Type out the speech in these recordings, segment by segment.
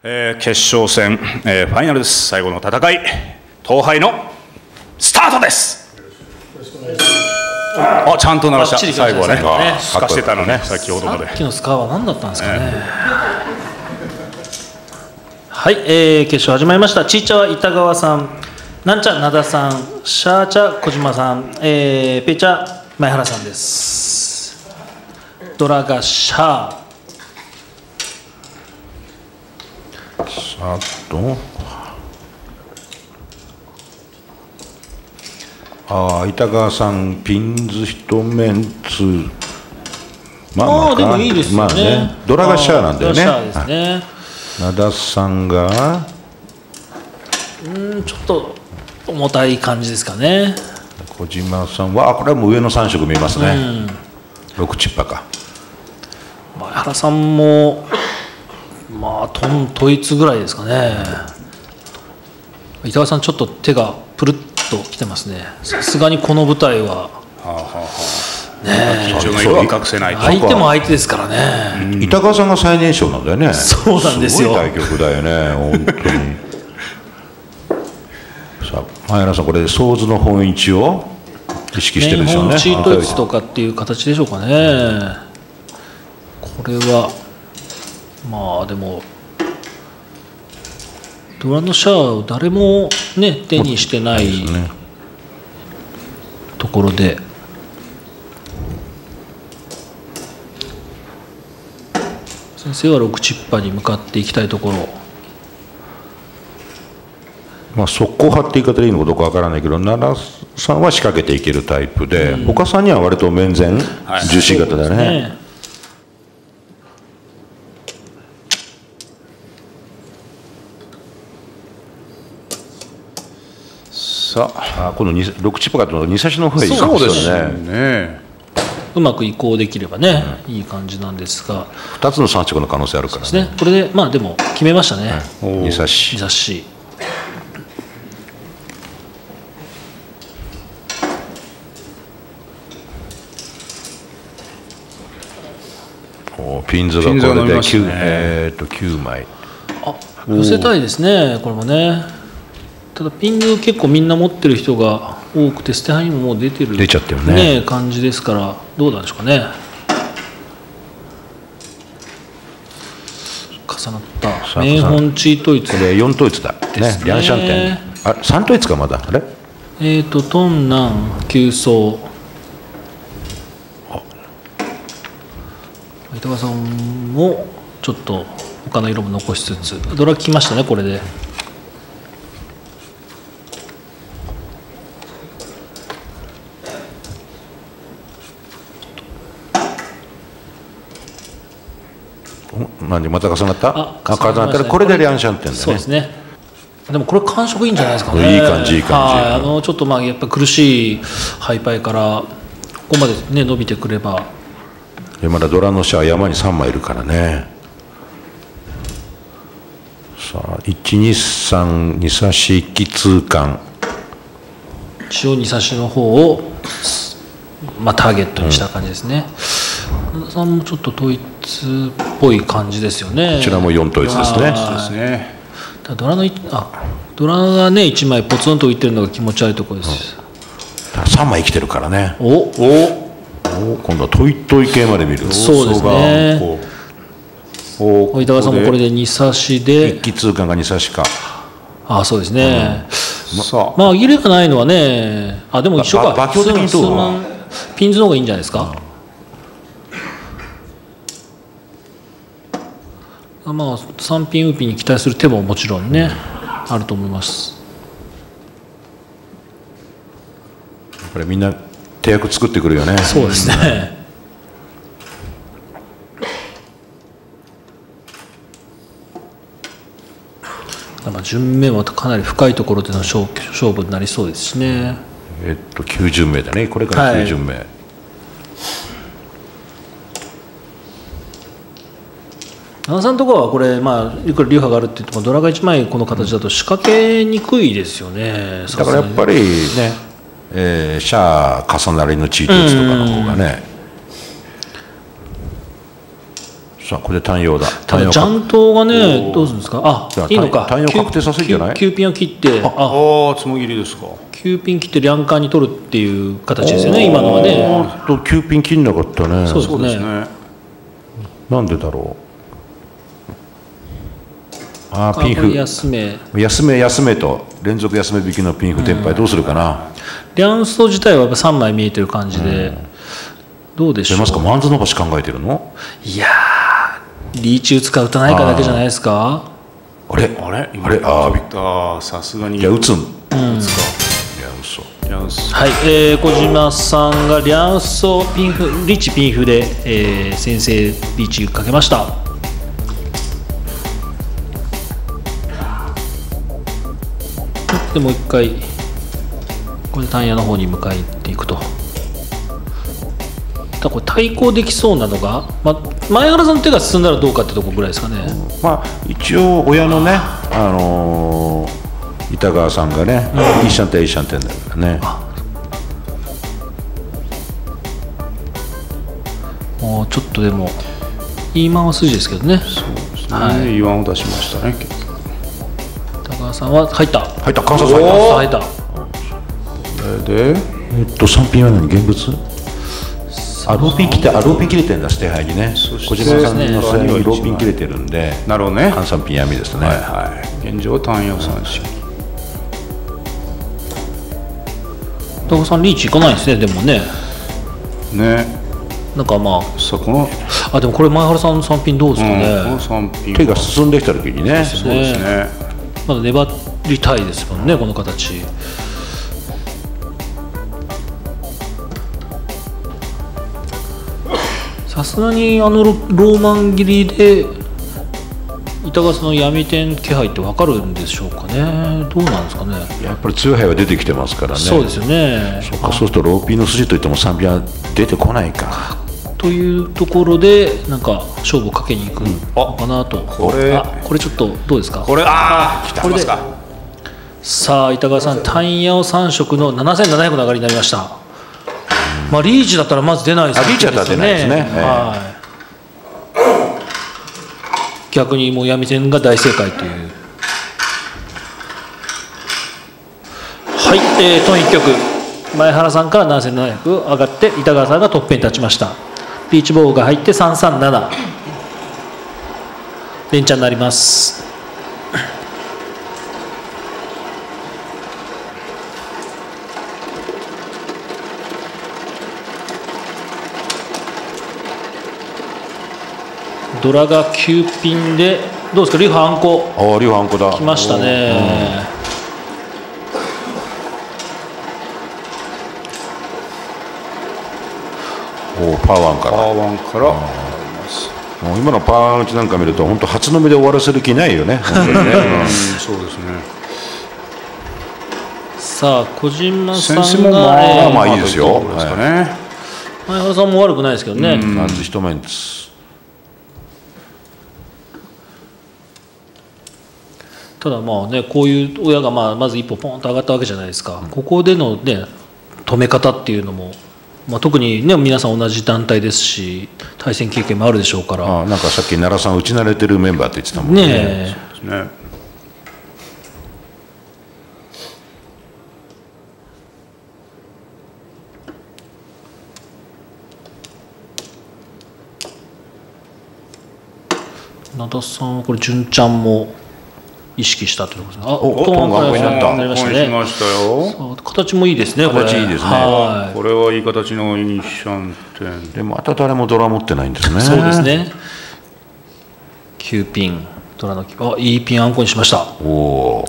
決勝戦、ファイナルです。最後の戦い、闘杯のスタートです。あ、ちゃんと鳴らした。最後はね、すかしてたのね、先ほどまで。 さっきのスカーは何だったんですかね。はい、決勝始まりました。ちいちゃは板川さん、なんちゃ灘さん、シャーチャ小島さん、ペチャ前原さんです。ドラがシャー。 あと板川さんピンズ一メンツでもいいですよね。 ドラがシャーなんだよね。灘さんがちょっと重たい感じですかね。 小島さんはこれはもう上の3色見えますね。6チッパか。 前原さんもトン統一ぐらいですかね。板川さんちょっと手がプルッときてますね。さすがにこの舞台は緊張の色は隠せないと。 相手も相手ですからね。 板川さんが最年少なんだよね。 そうなんですよ。 すごい対局だよね、本当に。さあ前原さん、これソーズの本位置を意識してるでしょうね。 チートイツとかっていう形でしょうかね。これはでもドラのシャアを誰もね手にしてないところで、先生は6チッパに向かっていきたいところ。 速攻派って言い方でいいのかどうかわからないけど、奈良さんは仕掛けていけるタイプで、岡さんには割と面前重心型だね。さあ、この6チッパが2差しの方がいいかもしれないね。 うまく移行できればね、いい感じなんですが、 2つの3色の可能性あるからね。 これででも決めましたね。 2差し。 2差し。 ピンズがこれで 9枚。 寄せたいですね、これもね。ただピンズ結構みんな持ってる人が多くて、捨て牌にももう出てる出ちゃってるね感じですから、どうなんでしょうかね。重なった名本チートイツ、 これ4統一だね。リャンシャンテン、3統一か。まだあれトンナン急走。板川さんもちょっと他の色も残しつつ、ドラ効きましたね、これで。 また重なった。重なったらこれでリャンシャンテンだね。 そうですね。でもこれ感触いいんじゃないですかね。 いい感じ、いい感じ。 ちょっとやっぱ苦しいハイパイからここまでね伸びてくれば。 まだドラのシャア山に3枚いるからね。さあ123、2差し1機通貫。 一応2差しの方をターゲットにした感じですね。野田さんもちょっと統一っぽい感じですよね。 こちらも4統一ですね。 ドラがね1枚ポツンと浮いてるのが気持ち悪いところです。 3枚生きてるからね。今度はトイトイ系まで見る。 そうですね。板川さんもこれで2差しで 1機通貫が2差しか。 そうですね。紛れがないのはね、でも一緒か。 馬鏡的にどう？ ピンズの方がいいんじゃないですか。3ピンウーピンに期待する手ももちろんね、あると思います。 これみんな手役作ってくるよね。 そうですね。順目はかなり深いところでの勝負になりそうですしね。 9巡目だね。これから9巡目。 奈良さんとかはこれいくら流派があるって言ってもドラが1枚この形だと仕掛けにくいですよね。 だからやっぱりね、シャア重なりのチートイツとかの方がね。 さあこれで単葉だ。 ただジャントがねどうするんですか。あじゃあいいのか。 単葉確定させるんじゃない。 9ピンを切ってああつもぎりですか。 9ピン切ってリャンカーに取るっていう形ですよね今のはね。 9ピン切んなかったね。 そうですね。 なんでだろう。ああピンフ休めと連続休め引きのピンフテンパイどうするかな。 リャンスト自体はやっぱ3枚見えてる感じで、どうでしょう。 出ますか。マンズ伸ばし考えてるの。 いやーリーチ打つか打たないかだけじゃないですか。 あれさすがに。 いや打つん。 打つか。 いや嘘。 はい、小島さんがリャンソピンフリーチピンフで、先制リーチかけました。でもう一回これで単野の方に向かっていくと。だこれ対抗できそうなのが、前原さんの手が進んだらどうかってとこぐらいですかね。 一応親のね板川さんがね、いいシャンテンだからね。 もうちょっとでもいいまま筋ですけどね。 そうですね。言わんを出しましたね。 板川さんは入った観察入った。 これで 3ピンは何現物。ローピン切れてるんだ手配にね。小島さんのせいにローピン切れてるんで。 なるほどね。 3ピン闇ですね。 現状単葉三振。 板川さんリーチいかないんですねでもね。なんかさあこのでもこれ前原さんの3ピンどうですかね。 この3ピン手が進んできた時にね。 そうですね。 まだ粘りたいですもんねこの形。さすがにローマン切りで板川さんの闇点気配って分かるんでしょうかね。どうなんですかね。 やっぱり強い牌は出てきてますからね。 そうですよね。 そうするとローピンの筋といっても3ピンは出てこないかというところでなんか勝負をかけに行くのかなと。これちょっとどうですか。 これ来ますか。 さあ板川さん単野3色の7700の上がりになりました。リーチだったらまず出ないですね。 リーチだったら出ないですね。 逆にもう闇線が大正解という。はい、トン1曲前原さんから7700上がって板川さんがトップに立ちました。リーチボールが入って337連チャンになります。ドラが9ピンでどうですか。リフハンコリフハンコだ来ましたね。 パーワンからもう今のパワー打ちなんか見ると本当初飲みで終わらせる気ないよね。本当にね。 そうですね。 さあ小島さんが先生もいいですよ。 前原さんも悪くないですけどね。 まず一メンツ。 ただこういう親がまず一歩ポンと上がったわけじゃないですか。ここでのね止め方っていうのも、特にね皆さん同じ団体ですし対戦経験もあるでしょうから。 なんかさっき奈良さん打ち慣れてるメンバーって言ってたもんね。 そうですね。 名田さんはこれ純ちゃんも意識したってことですね。 トーンがアップになった。 なりましたね。 しましたよ。 形もいいですね。 形いいですね。 これはいい形のイニシャンテン。 でもまた誰もドラ持ってないんですね。 そうですね。9ピンドラのいいピンあんこにしました。 こ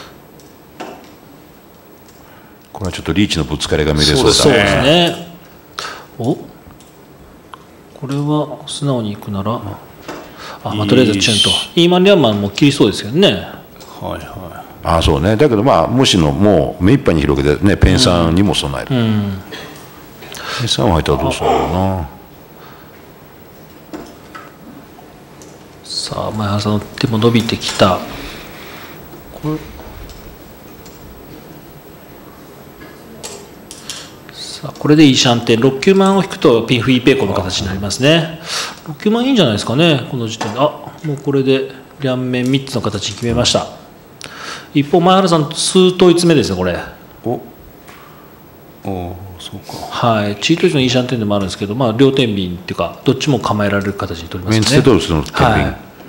れはちょっとリーチのぶつかりが見れそうだね。 そうですね。これは素直にいくなら。とりあえずチュンとイーマン・リャンマンも切りそうですけどね。 そうね。だけどもしのもう目いっぱいに広げてねペンさんにも備える。ペンさんは入ったらどうするのかな。 さあ前原さんの手も伸びてきた。これでいいシャンテン6、9万を引くとピンフイーペイコの形になりますね。 9万いいんじゃないですかね、この時点で。もうこれで両面3つの形に決めました。一方、前原さん、数統一目ですね、これ。 そうか。 はい、チートイツのいいシャンテンでもあるんですけど、両天秤っていうか、どっちも構えられる形に取りますね。 メンツテドルスの天秤、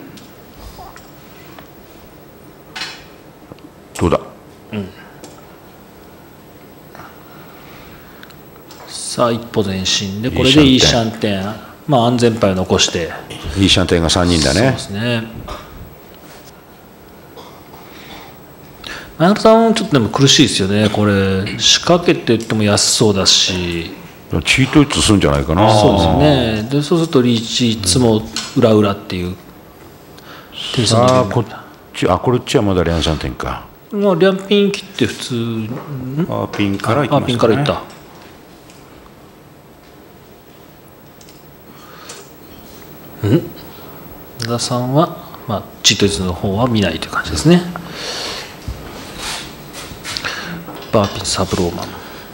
どうだ、 さあ、一歩前進で、これでいいシャンテン、安全牌を残して、 いいシャンテンが3人だね。 そうですね。前原さん、ちょっとでも苦しいですよね、これ、仕掛けていっても安そうだし。 チートイツするんじゃないかな。 そうですね。で、そうするとリーチいつも裏裏っていう。 こっちはまだ両シャンテンか。 両ピン切って普通。 ピンからいきましたね。 ピンからいった。野田さんは、チートイツの方は見ないという感じですね。バーピンサブローマン。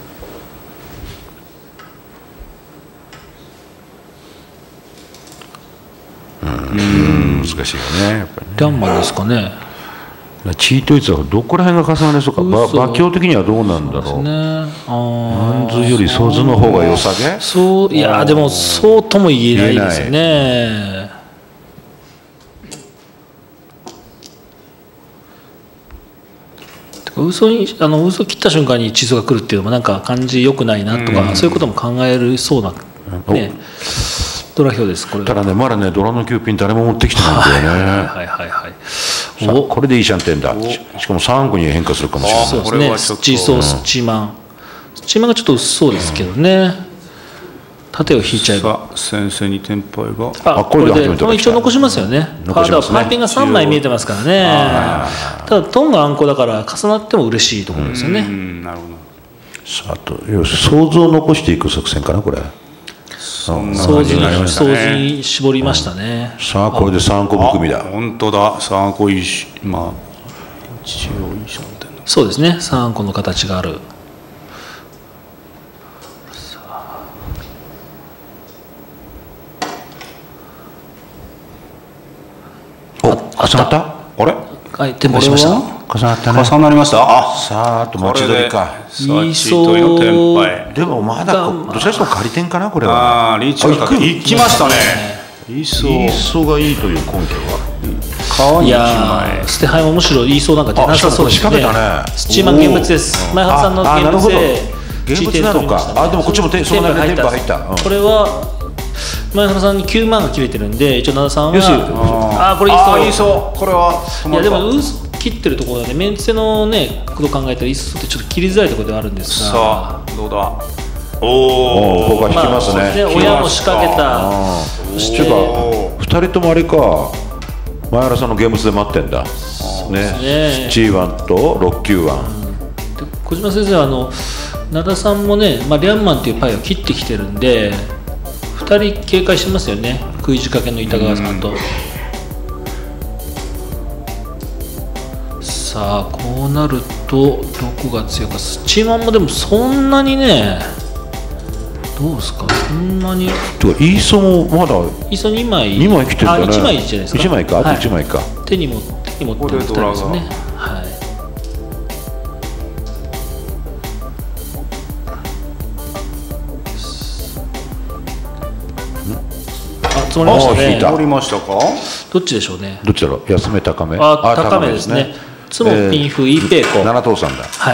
難しいよね、やっぱりね。 リャンマンですかね。 チートイツはどこら辺が重なりそうか、馬強的にはどうなんだろう。マンズよりソズの方が良さげ？ いやでもそうとも言えないですよね。嘘切った瞬間に地図が来るっていうのもなんか感じ良くないなとか、そういうことも考えるそうなね。ドラ表です。これただね、まだね、ドラの9ピン誰も持ってきてないんだよね。これでいいシャンテンだ。しかも3個に変化するかもしれない。 そうですね。スチーソー、スチーマン。スチーマンがちょっと薄そうですけどね。縦を引いちゃえば。 先生にテンパイが。 これで一応残しますよね。カードはパイピンが3枚見えてますからね。ただトンがあんこだから重なっても嬉しいところですよね。 なるほど。 さあと想像を残していく作戦かなこれ。 掃除に絞りましたね。 さあこれで3個含みだ。 本当だ。3個いいし、一応いいシャンテン。 そうですね。3個の形がある。 重なった？あれ？ はい、転売しました。 重なったね。 重なりました。 さああと待ち取りか。 いいそうのテンパイ。 でもまだどちらかというと仮点かなこれは。 リーチが行きましたね。 イーソがいいという根拠が。 いや捨て牌もむしろ言いそうなんか出なさそうですね。スチーマン現物です。前原さんの現物で現物なのか。でもこっちもその中でテンパ入った。 これは前原さんに9万が切れてるんで、一応灘さんはこれいいそう。 これは。 いやでも切ってるところでメンツェのねこと考えたらいっそってちょっと切りづらいところではあるんですが。 さあどうだ。 ここが引きますね。 親も仕掛けた。 そして2人ともあれか。前原さんの現物で待ってんだ。ね。7-1と6-9-1。 小島先生は灘田さんもね、リャンマンっていうパイを切ってきてるんで。2人警戒してますよね、食い仕掛けの板川さんと。さあこうなるとどこが強いか。スチーマンもでもそんなにね、どうですか、そんなに。イーソもまだイーソ2枚来てるんだね。 1枚じゃないですか。 1枚か、あと1枚か。 手に持ってる2人ですよね。はい。積もりましたね。 積もりましたか。 どっちでしょうね。 どっちだろう。安め高め。 高めですね。つもピンフイーペイコ。 7等さんだ。 はい。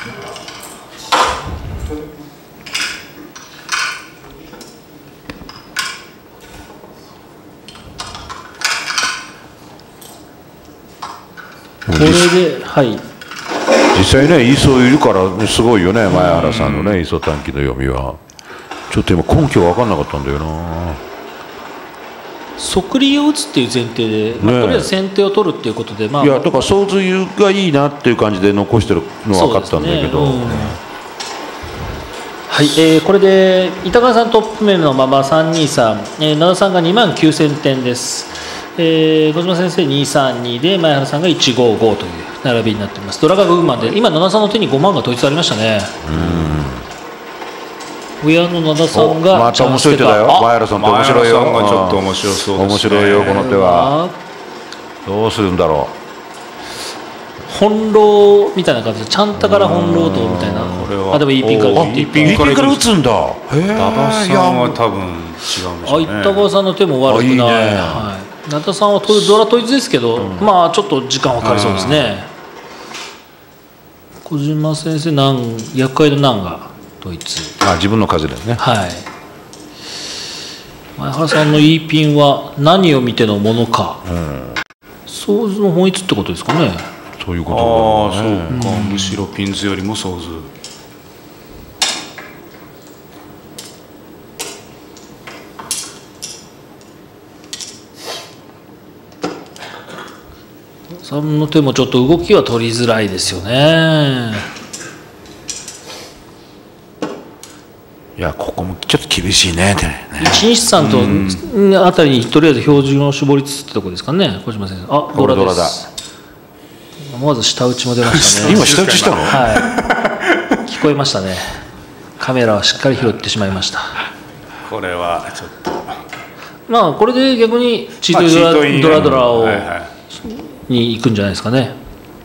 これで実際ね、イーソいるからすごいよね、前原さんのね、イーソ短期の読みは。ちょっと今根拠分かんなかったんだよな。 即利を打つっていう前提で、とりあえず先手を取るっていうことで、いやだから想像がいいなっていう感じで残してるのは分かったんだけど。 はい、これで板川さんトップ面のまま323、灘さんが29,000点です。小島先生232で前原さんが155という並びになっています。ドラが5万で今灘さんの手に5万が統一ありましたね。 上野灘さんがまた面白い手だよ。前原さんって面白いよ。 前原さんがちょっと面白そうですね。 面白いよこの手は。どうするんだろ翻弄みたいな感じでちゃんたから翻弄とみたいな。 これはでもいいピンからおーいいピンう。右から打つんだ。へえ。 馬場さんは多分違うんでしょうね。 板川さんの手も悪くない。 いいねはい、中田さんはドラ統一ですけど、まあちょっと時間はかかりそうですね。小島先生厄介の難が統一。 自分の数ですね。 はい。前原さんのいいピンは何を見てのものか。想像の本一ってことですかね。 そういうこああ、 とだそうね。 か、むしろピンズよりもソーズ。 さんの手もちょっと動きは取りづらいですよね。 いやここもちょっと厳しいね。 123とあたりにとりあえず標準を絞りつつってとこですかね、小島先生。あ、ドラです。思わず舌打ちも出ましたね。 今舌打ちしたの？ はい。聞こえましたね。カメラはしっかり拾ってしまいました。 これはちょっと。 まあこれで逆にチートイドラをに行くんじゃないですかね。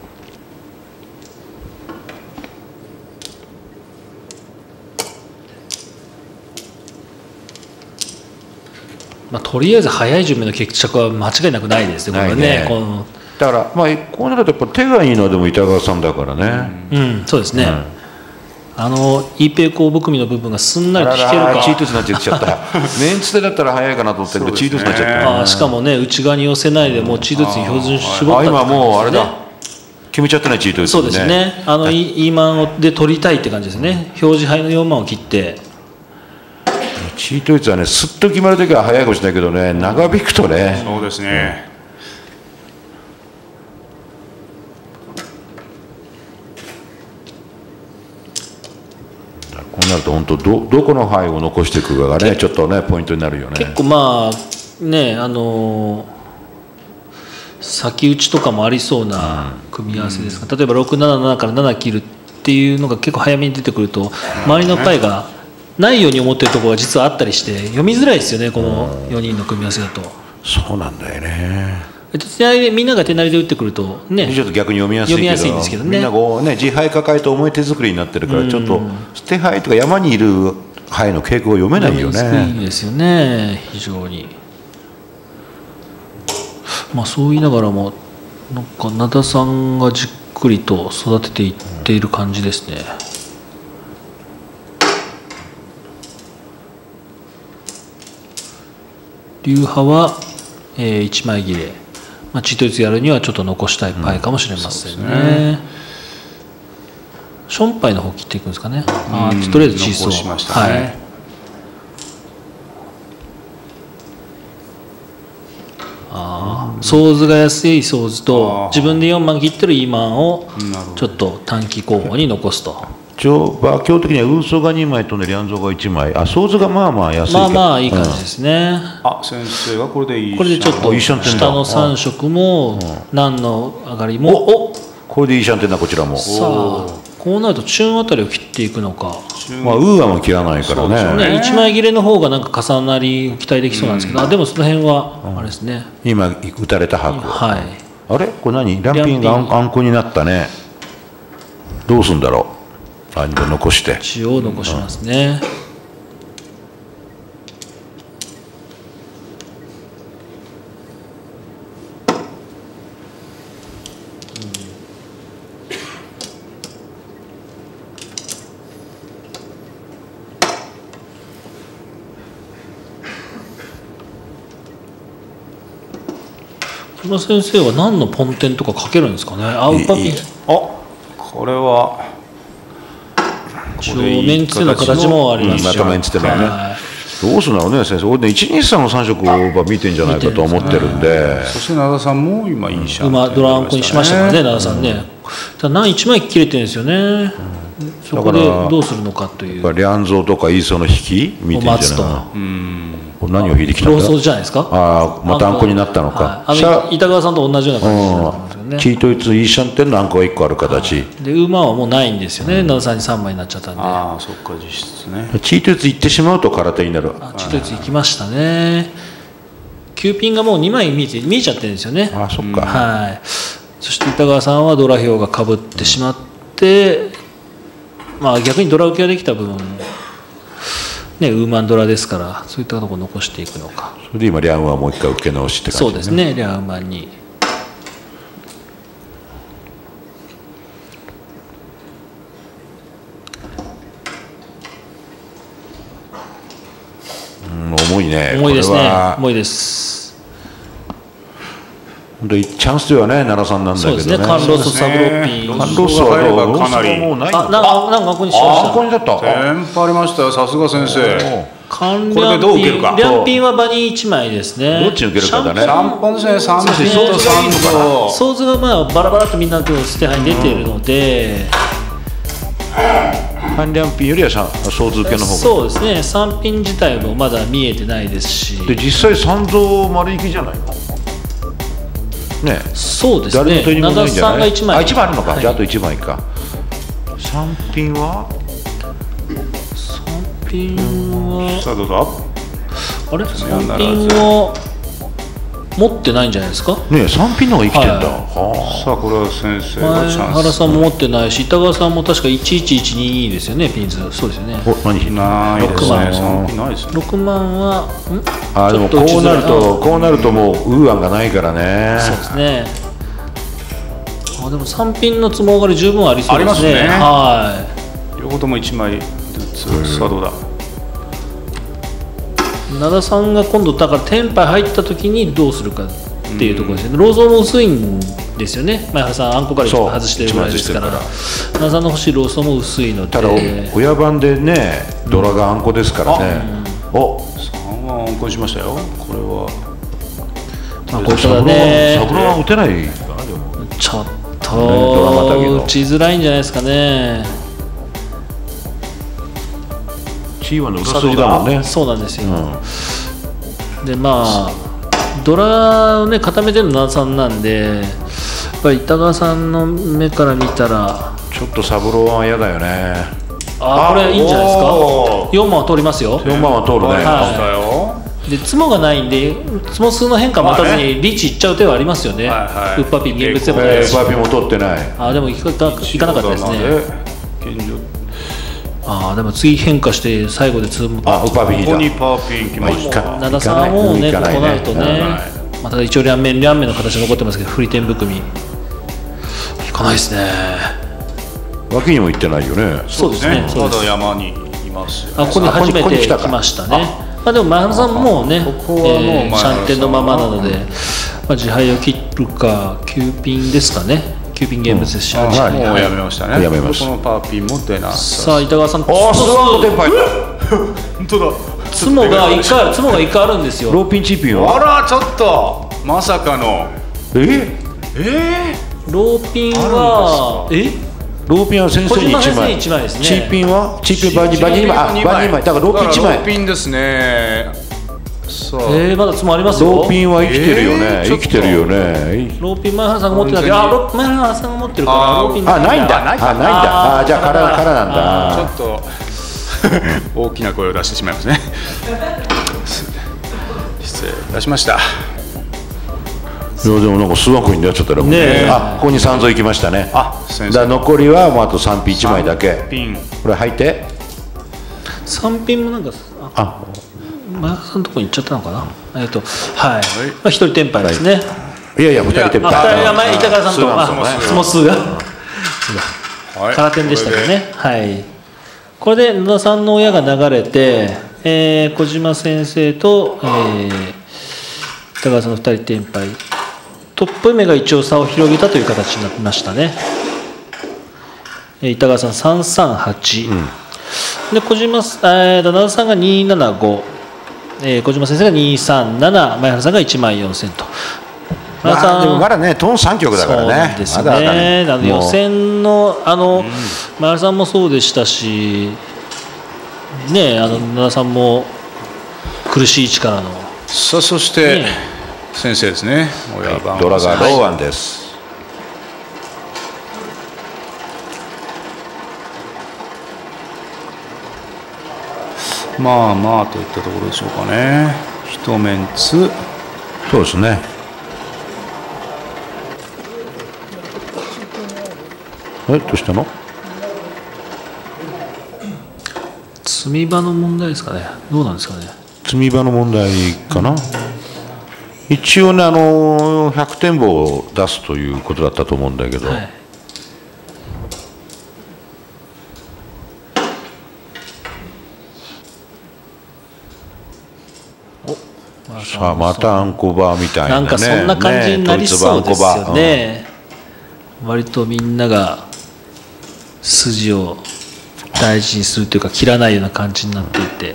まあ、とりあえず早い順目の決着は間違いなくないですね、これね。 だから、こうなるとやっぱ手がいいのはでも板川さんだからね。 そうですね。イーペイコー含みの部分がすんなりと引けるか。 チートスになっちゃった。メンツでだったら早いかなと思ったけど、チートスになっちゃった。 しかもね、内側に寄せないで、もうチートスに標準絞ったって今もうあれだ。決めちゃってないチートですね。 そうですね。イーマンで取りたいって感じですね。表示牌の4万を切って。 チート率はね、すっと決まるときは早いかもしれないけどね、長引くとね。 そうですね。 こうなると本当どこの牌を残していくかがねちょっとねポイントになるよね。 結構まあね先打ちとかもありそうな組み合わせですが、例えば677から7切るっていうのが結構早めに出てくると周りのパイがないように思ってるところが実はあったりして読みづらいですよね、この4人の組み合わせだと。 そうなんだよね。 みんなが手なりで打ってくるとね、 ちょっと逆に読みやすいんですけどね。みんなこうね自敗抱えて重い手作りになってるからちょっと手牌とか山にいる牌の傾向を読めないよね。 いいですよね、非常に。まあそう言いながらもなんか名田さんがじっくりと育てていっている感じですね。流派は、1枚切れ、チート率やるにはちょっと残したいパイかもしれませんね。ションパイの方切っていくんですかね。とりあえずチーソー、ソーズが安いソーズと自分で4万切ってるイーマンをちょっと短期候補に残すと。 基本的にはウーソが2枚とねリャンゾが1枚、ソーズがまあまあ安いけど、 まあいい感じですね。 先生がこれでいい。 これでちょっと下の3色も何の上がりもこれでいいシャンテンだ、こちらも。 さあこうなるとチューンあたりを切っていくのか。 ウーアも切らないからね。 1枚切れの方がなんか重なりを期待できそうなんですけど、でもその辺はあれですね。 今打たれた白。 はい。 あれこれ何？ランピンがあんこになったね。どうすんだろう。残して一応残しますね。木村先生は何のポンテンとかかけるんですかね。ウパピン。 これはメンツの形もありますし、 またメンツでもね。どうするんだろうね先生。俺ね123の3色を見てんじゃないかと思ってるんで。 そして名田さんも今いいシャン今ドラアンコにしましたからね、名田さんね。ただ何1枚切れてるんですよね。そこでどうするのかという。 リャンゾーとかイーソの引き見てんじゃないかな。何を引いてきたんだ。 ローソーじゃないですか。 またあんこになったのか。 板川さんと同じような感じになってますよね。 ね。 チートイツいいシャンテンのあんこが1個ある形。 で馬はもうないんですよね、灘さんに3枚になっちゃったんで。 ああそっか実質ね。 チートイツ行ってしまうと空手になる。 チートイツ行きましたね。9ピンがもう2枚見えちゃってるんですよね。 あそっか。 はい。そして板川さんはドラ票がかぶってしまって、まあ逆にドラ受けができた分、ね、ウーマンドラですから、そういったところを残していくのか。 それで今リャンはもう一回受け直しって感じ。 そうですね、リャンウーマンに。 重いね。 重いですね。 これは重いです。 本当にチャンスではね、奈良さんなんだけどね。 そうですね、カンロスサブロッピー。 カンロスは入ればかなり。 もうないあ、なんかここにしました。 ここにだった。 テンパありましたよ、さすが先生。 関これでどう受けるか。 リャンピンは場に1枚ですね。 どっち受けるかだね。 3本ですね、3 そうですねと3と。 ソーズがまあバラバラとみんな捨て牌に出ているので、 ハンリャンピンよりはソーズ受けの方が。 そうですね、3ピン自体もまだ見えてないですし。 で実際三蔵丸行きじゃないのね。 そうですね、 誰の手にもないんじゃない。 灘さんが1枚。 あ、1枚あるのか、 はい、 じゃああと1枚か。3ピンは 3ピンはさあどうだ。 あれ3ピンは持ってないんじゃないですか。 ね、3ピンの方が生きてんだ。 さあこれは先生が前チャンス。 原さんも持ってないし、板川さんも確か11122ですよね、ピンズ。そうですよね。 お、何ないですね。 6万 3ピンないですね。 6万はあ、でもこうなると、こうなるともうウーアンがないからね。 そうですね。あ、でも3ピンの積も上がり十分ありそうですね。 ありますね。 は両方とも1枚ずつ。さあどうだ。 灘さんが今度だからテンパイ入った時にどうするかっていうところですね。ローゾーも薄いんですよね。前原さんあんこから外してるぐらいですから。灘さんの欲しいローソーも薄いので。 ただ親番でね、ドラがあんこですからね。お、 3はあんこにしましたよ。これは。 まあこれからね、 サブロは打てないかな。でもちょっドラマだけどと打ちづらいんじゃないですかね。 チーワの裏筋だもんね。 そうなんですよ。でまあドラをね固めてるの灘さんなんで、やっぱり板川さんの目から見たら、 ちょっとサブロは嫌だよね。 これいいんじゃないですか。4万は通りますよ。 4万は通るね。 はい、でツモがないんで、ツモ数の変化待たずにリーチいっちゃう手はありますよね。ウッパピン現物でもないし、 バーピンも取ってない。 でもいかなかったですね。 現状でも次変化して最後でツモ。 ウッパピン引いた。 ここにパーピンきました。 灘さんはもうね、こうなるとね、また一応両面の形が残ってますけど、振り天含み引かないですね。 脇にも行ってないよね。 そうですね。 まだ山にいますよ。 ここに初めて来ましたね。でも前原さんもね、 ここはもうシャンテンのままなので、自敗を切るか9ピンですかね。9ピン現物ですし、 もうやめましたね。 やめました。 このパーピンも出な。 さあ板川さん、 スワンテンパイ。 本当だ。 ツモが1回あるんですよ。 ローピンチーピンは。 あらちょっとまさかの。 ローピンはローピンは先生に1枚。 1枚ですね。 チーピンはチーピンバニ2枚。だからローピン1枚。 ローピンですね。 まだツモありますよ。 ローピンは生きてるよね。生きてるよね。 ローピン前原さんが持ってないけど、前原さんが持ってるからローピンないんだ。ないんだ。じゃあからなんだ。 ちょっと大きな声を出してしまいますね。失礼いたしました。 でもなんか数枠に出ちゃったらもうね。ここに3蔵行きましたね。 先生。残りはもうあと3ピン1枚だけ。これ入って。 3ピンもなんか前原さんのとこに行っちゃったのかな。はい。1人テンパイですね。 いや2人テンパイ。 2人が前板川さんとスモ数が空点でしたけどね。はい。これで野田さんの親が流れて、小島先生と板川さんの2人テンパイ。トップ目が一応差を広げたという形になりましたね。板川さん338、で野田さんが275、小島先生が237、前原さんが1万4000と。 でもまだね、トーン3曲だからね。 そうなんですね。予選の前原さんもそうでしたし、野田さんも苦しい位置からの。 そして先生ですね。 ドラがローワンです。 まあまあといったところでしょうかね。一メンツ。 そうですね。どうしたの？ 積み場の問題ですかね。どうなんですかね。 積み場の問題かな。一応ね、100点棒を出すということだったと思うんだけど、 はい、 さあまたアンコバーみたいなね。 なんかそんな感じになりそうですよね。割とみんなが筋を大事にするというか切らないような感じになっていて、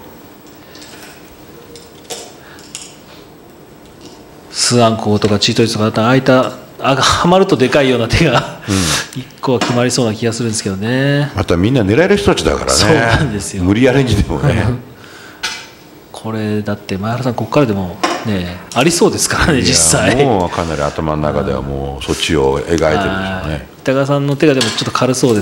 スアンコとかチートイツとかだったらはまるとでかいような手が1個は決まりそうな気がするんですけどね。 またみんな狙える人たちだからね。 そうなんですよ。 無理アレンジでもね。 これだって前原さんここからでもねありそうですからね実際。 もうかなり頭の中ではもうそっちを描いてるでしょうね。 板川さんの手がでもちょっと軽そうです。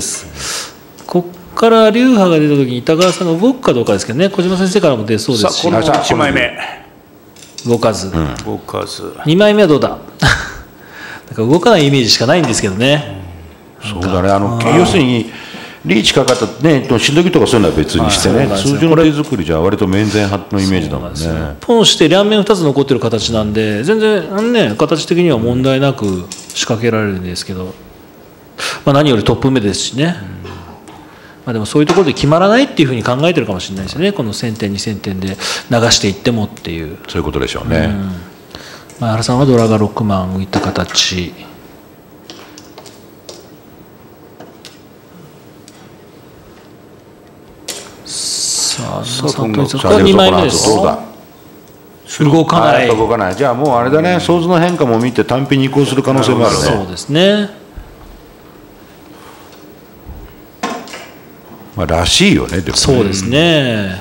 こっから流派が出た時に板川さんが動くかどうかですけどね。小島先生からも出そうですし。 この1枚目動かず、 動かず。 2枚目はどうだなんか動かないイメージしかないんですけどね。 そうだね。要するにリーチかかったね、しんどぎとかそういうのは別にしてね、通常の手作りじゃ割と面前派のイメージだもんね。 ポンして両面2つ残ってる形なんで全然ね形的には問題なく仕掛けられるんですけど、何よりトップ目ですしね。でもそういうところで決まらないっていうふうに考えてるかもしれないですよね。この1000点2000点で流していってもっていう、 そういうことでしょうね。 前原さんはドラが6万浮いた形。さあ2枚目です。動かない。 動かない。じゃあもうあれだね、想像の変化も見て単品に移行する可能性もあるね。 そうですね。 らしいよね。でもね。 そうですね。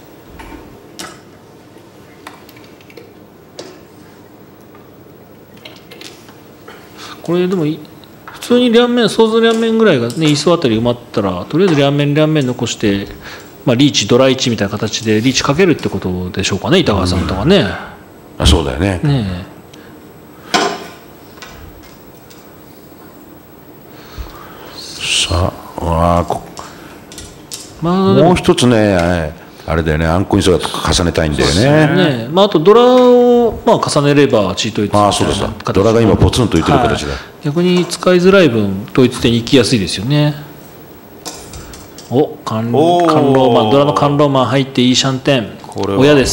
これでも普通に両面想像両面ぐらいがね、椅子あたり埋まったらとりあえず両面残して、リーチドラ1みたいな形でリーチかけるってことでしょうかね、板川さんとかね。 そうだよね。さあもう一つね、あれだよね、あんこに重ねたいんだよね。 あとドラを重ねればチートイツみたいな。 そうです。ドラが今ポツンと浮いてる形だ。 逆に使いづらい分統一点に行きやすいですよね。カンローマン、ドラのカンローマン入っていいシャンテン。親です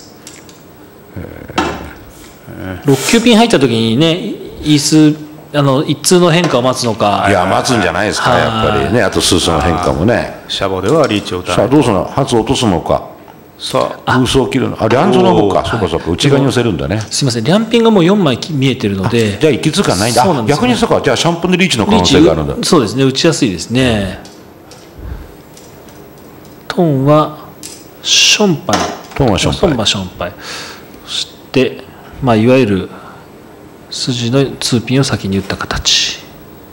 。6球ピン入った時にね、イース一通の変化を待つのか。 いや待つんじゃないですか、やっぱりね。あとスースの変化もね。 シャボではリーチを打たない。 さあどうするの、発落とすのか。さあ空想を切るの。リャンゾの方か。そうかそうか、内側に寄せるんだね。 すみません、リャンピンがもう4枚見えてるので。 じゃあ息づかないんだ。逆にそうか、じゃあシャンプンでリーチの可能性があるんだ。 そうですね、打ちやすいですね。トンはションパイ。 トンはションパイ。 そしていわゆる筋の2ピンを先に打った形。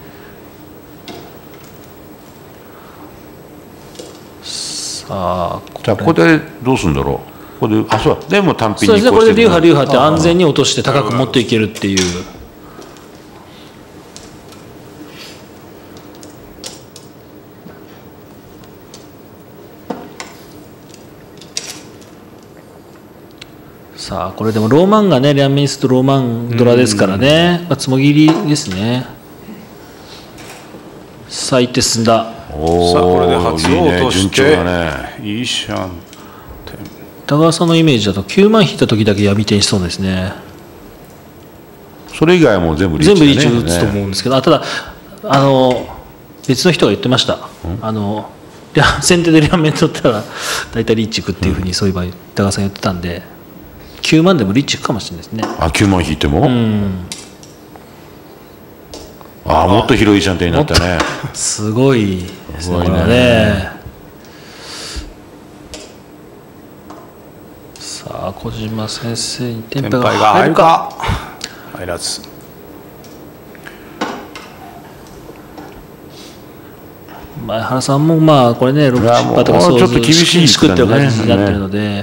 さあじゃあここでどうするんだろう。ここでそうでも単品に移行してる。そうですね、 これで流派って安全に落として高く持っていけるっていう。さあこれでもローマンがね、両面にするとローマンドラですからね、つもぎりですね。さあ一手進んだ。 さあこれで初を落としていいシャンテン。 高川さんのイメージだと9万引いた時だけ闇手にしそうですね。 それ以外はもう全部リーチ、 全部リーチを打つと思うんですけど、ただ別の人が言ってました。先手で両面取ったら大体リーチいくっていうふうに、そういえば高川さん言ってたんで、9万でもリーチいくかもしれないですね。 9万引いても、もっと広いシャンテンになったね。 すごいですね、これはね。さあ小島先生にテンパが入るか。 入らず。 前原さんもまあこれね6、10パーとかそうちょっと厳しいしくってる感じになってるので、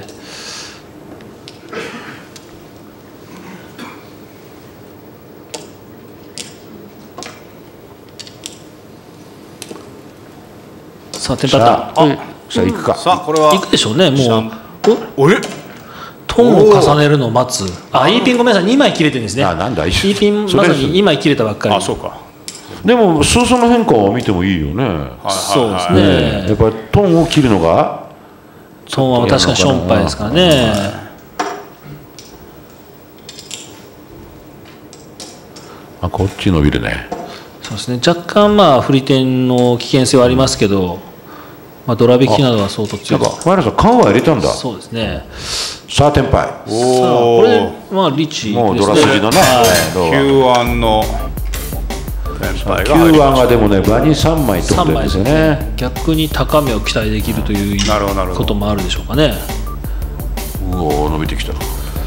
さあテンパった。 さあ行くか。 さあこれは行くでしょうね。もうおえトンを重ねるのを待つ。いいピンごめんなさい2枚切れてるんですね。 なんだいいピンまさに2枚切れたばっかり。 あそうか。 でも数差の変化を見てもいいよね。 そうですね。 やっぱりトンを切るのがトンは確かにションパイですからね。 こっち伸びるね。 そうですね。若干まあ振り点の危険性はありますけど、まあドラ引きなどは相当強いです。 前原さん缶は入れたんだ。 そうですね。 さあテンパイ。 さあこれでまあリーチですね。 もうドラ筋のね。 9案の 9案がでもね場に3枚取ってるんですよね。 逆に高めを期待できるということもあるでしょうかね。 伸びてきた。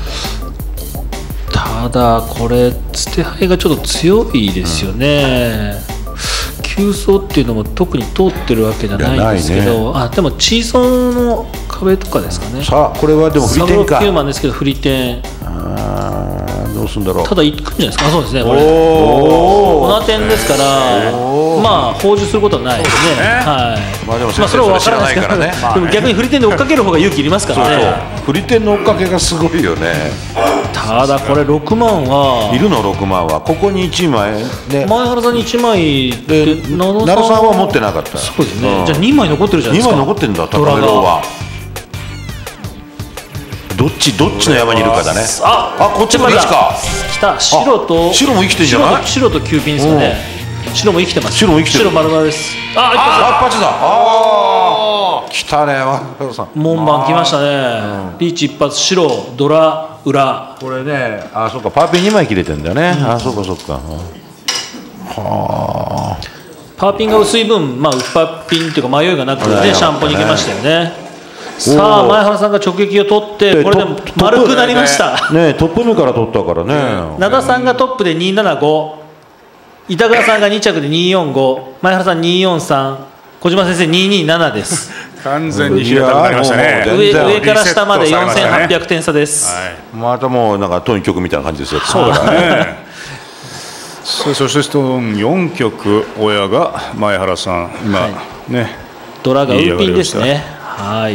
ただこれ捨て牌がちょっと強いですよね。急走っていうのも特に通ってるわけじゃないんですけど、でもチーソーの壁とかですかね。 さあこれはでも振り点か。 サブロ9番ですけど振り点。 どうするんだろう。 ただ行くんじゃないですか。そうですね。これ粉点ですからまあ放受することはないですね。はい。 まあでもそれは分からないですからね。でも逆に振り点で追っかける方が勇気いりますからね。 振り点の追っかけがすごいよね。 ただこれ6万はいるの6万はここに1枚ね。 前原さんに1枚で奈良さんは持ってなかった。 そうですね。じゃあ2枚残ってるじゃないですか。 2枚残ってんだ高めローは。どっちの山にいるかだね。こっちの位置か。 来た。白も生きてんじゃない。 白と9ピンですかね。白も生きてます。 白も生きてる。 白丸々です。 一発だ。来たね。 門番来ましたね。リーチ一発白ドラ裏。 これねそうかパーピン2枚切れてんだよね。そうかそうか。 パーピンが薄い分ウッパピンっていうか迷いがなくてシャンポに行きましたよね。さあ前原さんが直撃を取ってこれで丸くなりましたね。トップ目から取ったからね。 灘さんがトップで275、板川さんが2着で245、前原さん243、小島先生227です。 完全に平たくなりましたね。 上から下まで4800点差です。 またもうなんかトン曲みたいな感じですよ。 そうだね。そしてストーン4曲親が前原さん今ね。 ドラがウーピンですね。はい。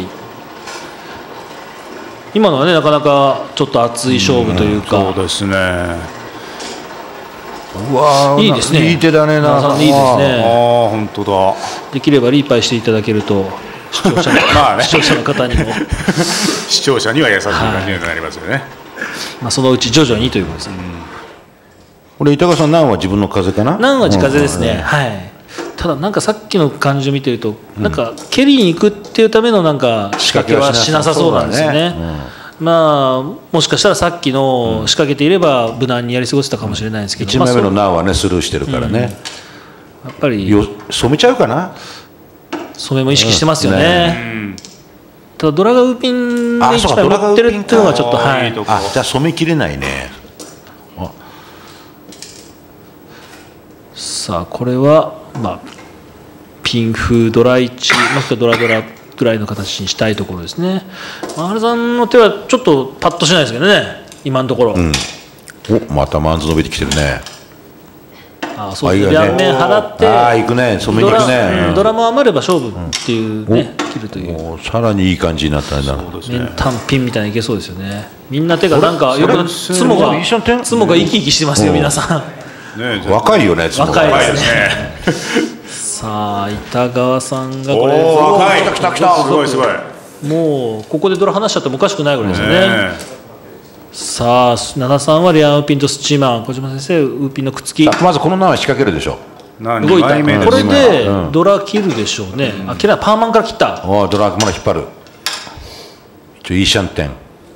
今のはねなかなかちょっと熱い勝負というか。 そうですね。 いいですね。 いい手だね。 奈良さんいいですね。 本当だ。 できればリーパイしていただけると視聴者の方にも視聴者には優しい感じになりますよね。 そのうち徐々にということですね。 これ板川さん何は自分の風かな。 何は自風ですね。はい。ただなんかさっきの感じを見てるとなんか蹴りに行くっていうためのなんか仕掛けはしなさそうなんですよね。もしかしたらさっきの仕掛けていれば無難にやり過ごせたかもしれないんですけど、 1枚目のナウはねスルーしてるからね。 やっぱり染めちゃうかな。 染めも意識してますよね。ただドラがウーピンで1枚持ってるっていうのがちょっとじゃあ染めきれないね。 さあこれはピン風ドラ1もしくはドラぐらいの形にしたいところですね。前原さんの手はちょっとパッとしないですけどね今のところ。 またマンズ伸びてきてるね。 そうですね。両面払って行くね。染めに行くね。 ドラも余れば勝負っていうね切るという。 さらにいい感じになったね。 面単ピンみたいにいけそうですよね。みんな手がなんかよくツモが生き生きしてますよ皆さん。 若いよね。 若いですね。さあ板川さんがこれ来たすごいもうここでドラ離しちゃってもおかしくないぐらいですよね。さあ灘さんはレアウーピンとスチーマン、小島先生ウーピンのくっつき。 まずこの縄仕掛けるでしょ。 動いた。これでドラ切るでしょうね。切らないパーマンから切った。 ドラまだ引っ張る。一応いいシャンテン。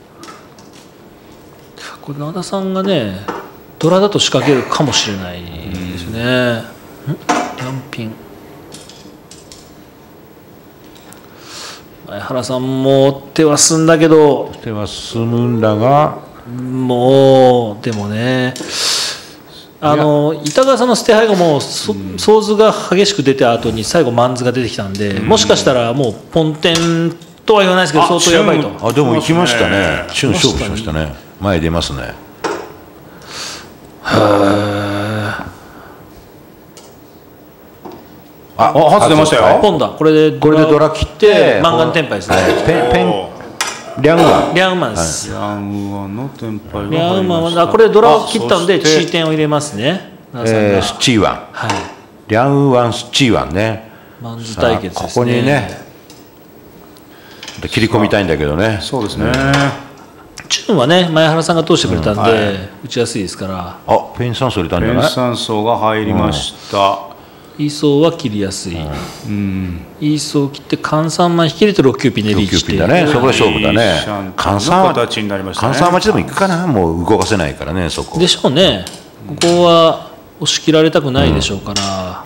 これ灘さんがねドラだと仕掛けるかもしれないですね。リャンピン。前原さんも手は進んだけど。 手は進むんだが。 もうでもね。 板川さんの捨て牌がもう想図が激しく出た後に最後マンズが出てきたんで、もしかしたらもうポンテンとは言わないですけど相当やばいと。 でも行きましたね。勝負しましたね。前出ますね。 初出ましたよ。 ポンだ。これでドラ切ってマンガンテンパイですね。 リャンウマンです。 リャンウマンのテンパイがリャンウマンはこれでドラを切ったんでチーテンを入れますね。 スチーワン。リャンウワンスチーワンね。 マンズ対決ですね。 ここにね切り込みたいんだけどね。 そうですね。 チューンはね前原さんが通してくれたんで打ちやすいですから。 ペン酸素入れたんじゃない？ ペン酸素が入りました。 イーソーは切りやすい。イーソーを切って換算マン引き入れて6級ピンでリーチして。 だね。そこで勝負だね。換算形になりましたね。 換算待ちでも行くかな。もう動かせないからねそこ。 でしょうね。ここは押し切られたくないでしょうから。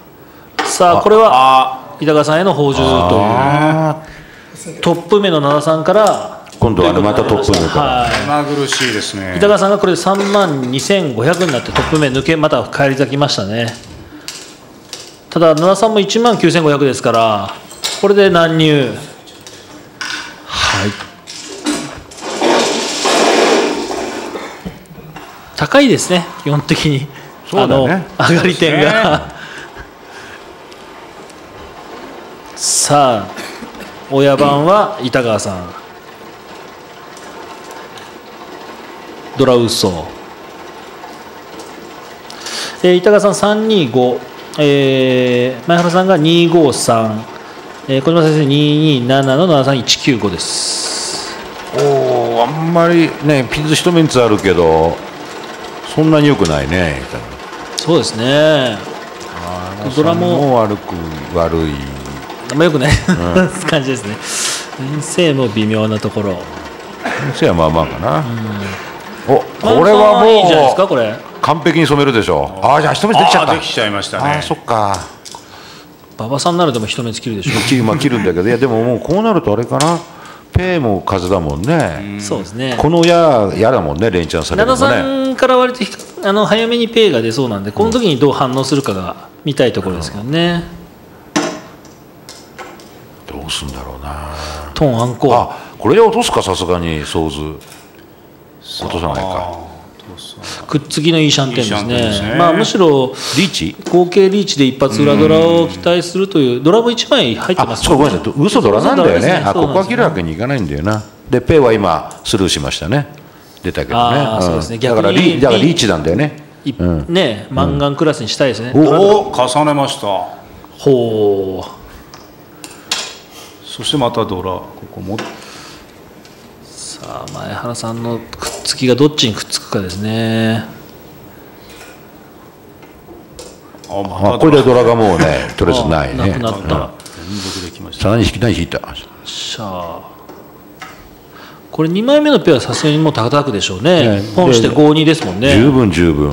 さあこれは板川さんへの報酬というトップ目の灘さんから今度はまたトップ目から目苦しいですね。 板川さんがこれで32,500になってトップ目抜けまた返り咲きましたね。ただ灘さんも19,500ですからこれで乱入。高いですね基本的に。 そうだね。 上がり点がさあ親番は板川さん。ドラウソー、板川さん325、前原さんが253、小島先生227の73195です。 あんまりねピンズ一メンツあるけどそんなに良くないね。 そうですね。ドラも悪いあんまよくない感じですね。先生も微妙なところ。 先生はまあまあかな。これはもういいじゃないですかこれ。 完璧に染めるでしょ。じゃあ一目できちゃった。 できちゃいましたね。 そっか。 馬場さんならでも一目切るでしょ。 切るんだけどでももうこうなるとあれかな。ペイも数だもんね。 そうですね。 この矢だもんね連チャンされるのね。 灘さんから割と早めにペイが出そうなんでこの時にどう反応するかが見たいところですけどね。 どうすんだろうな。 トンアンコー。 これで落とすかさすがに想像落とさないか。 くっつきのいいシャンテンですね。まあむしろリーチ合計リーチで一発裏ドラを期待するというドラも1枚入ってますね。ごめんなさい嘘ドラなんだよね。ここは切るわけにいかないんだよな。でペイは今スルーしましたね。出たけどね。 そうですね。 だからリーチなんだよね。 ねマンガンクラスにしたいですね。 重ねました。 ほう。 そしてまたドラここも。 さあ前原さんのくっつきがどっちにくっつくかですね。 これでドラがもうねとりあえずないね。 なくなった。 何引いた。 しゃあこれ2枚目のペアはさすがにもう高くでしょうね。ポンして5-2ですもんね。 十分。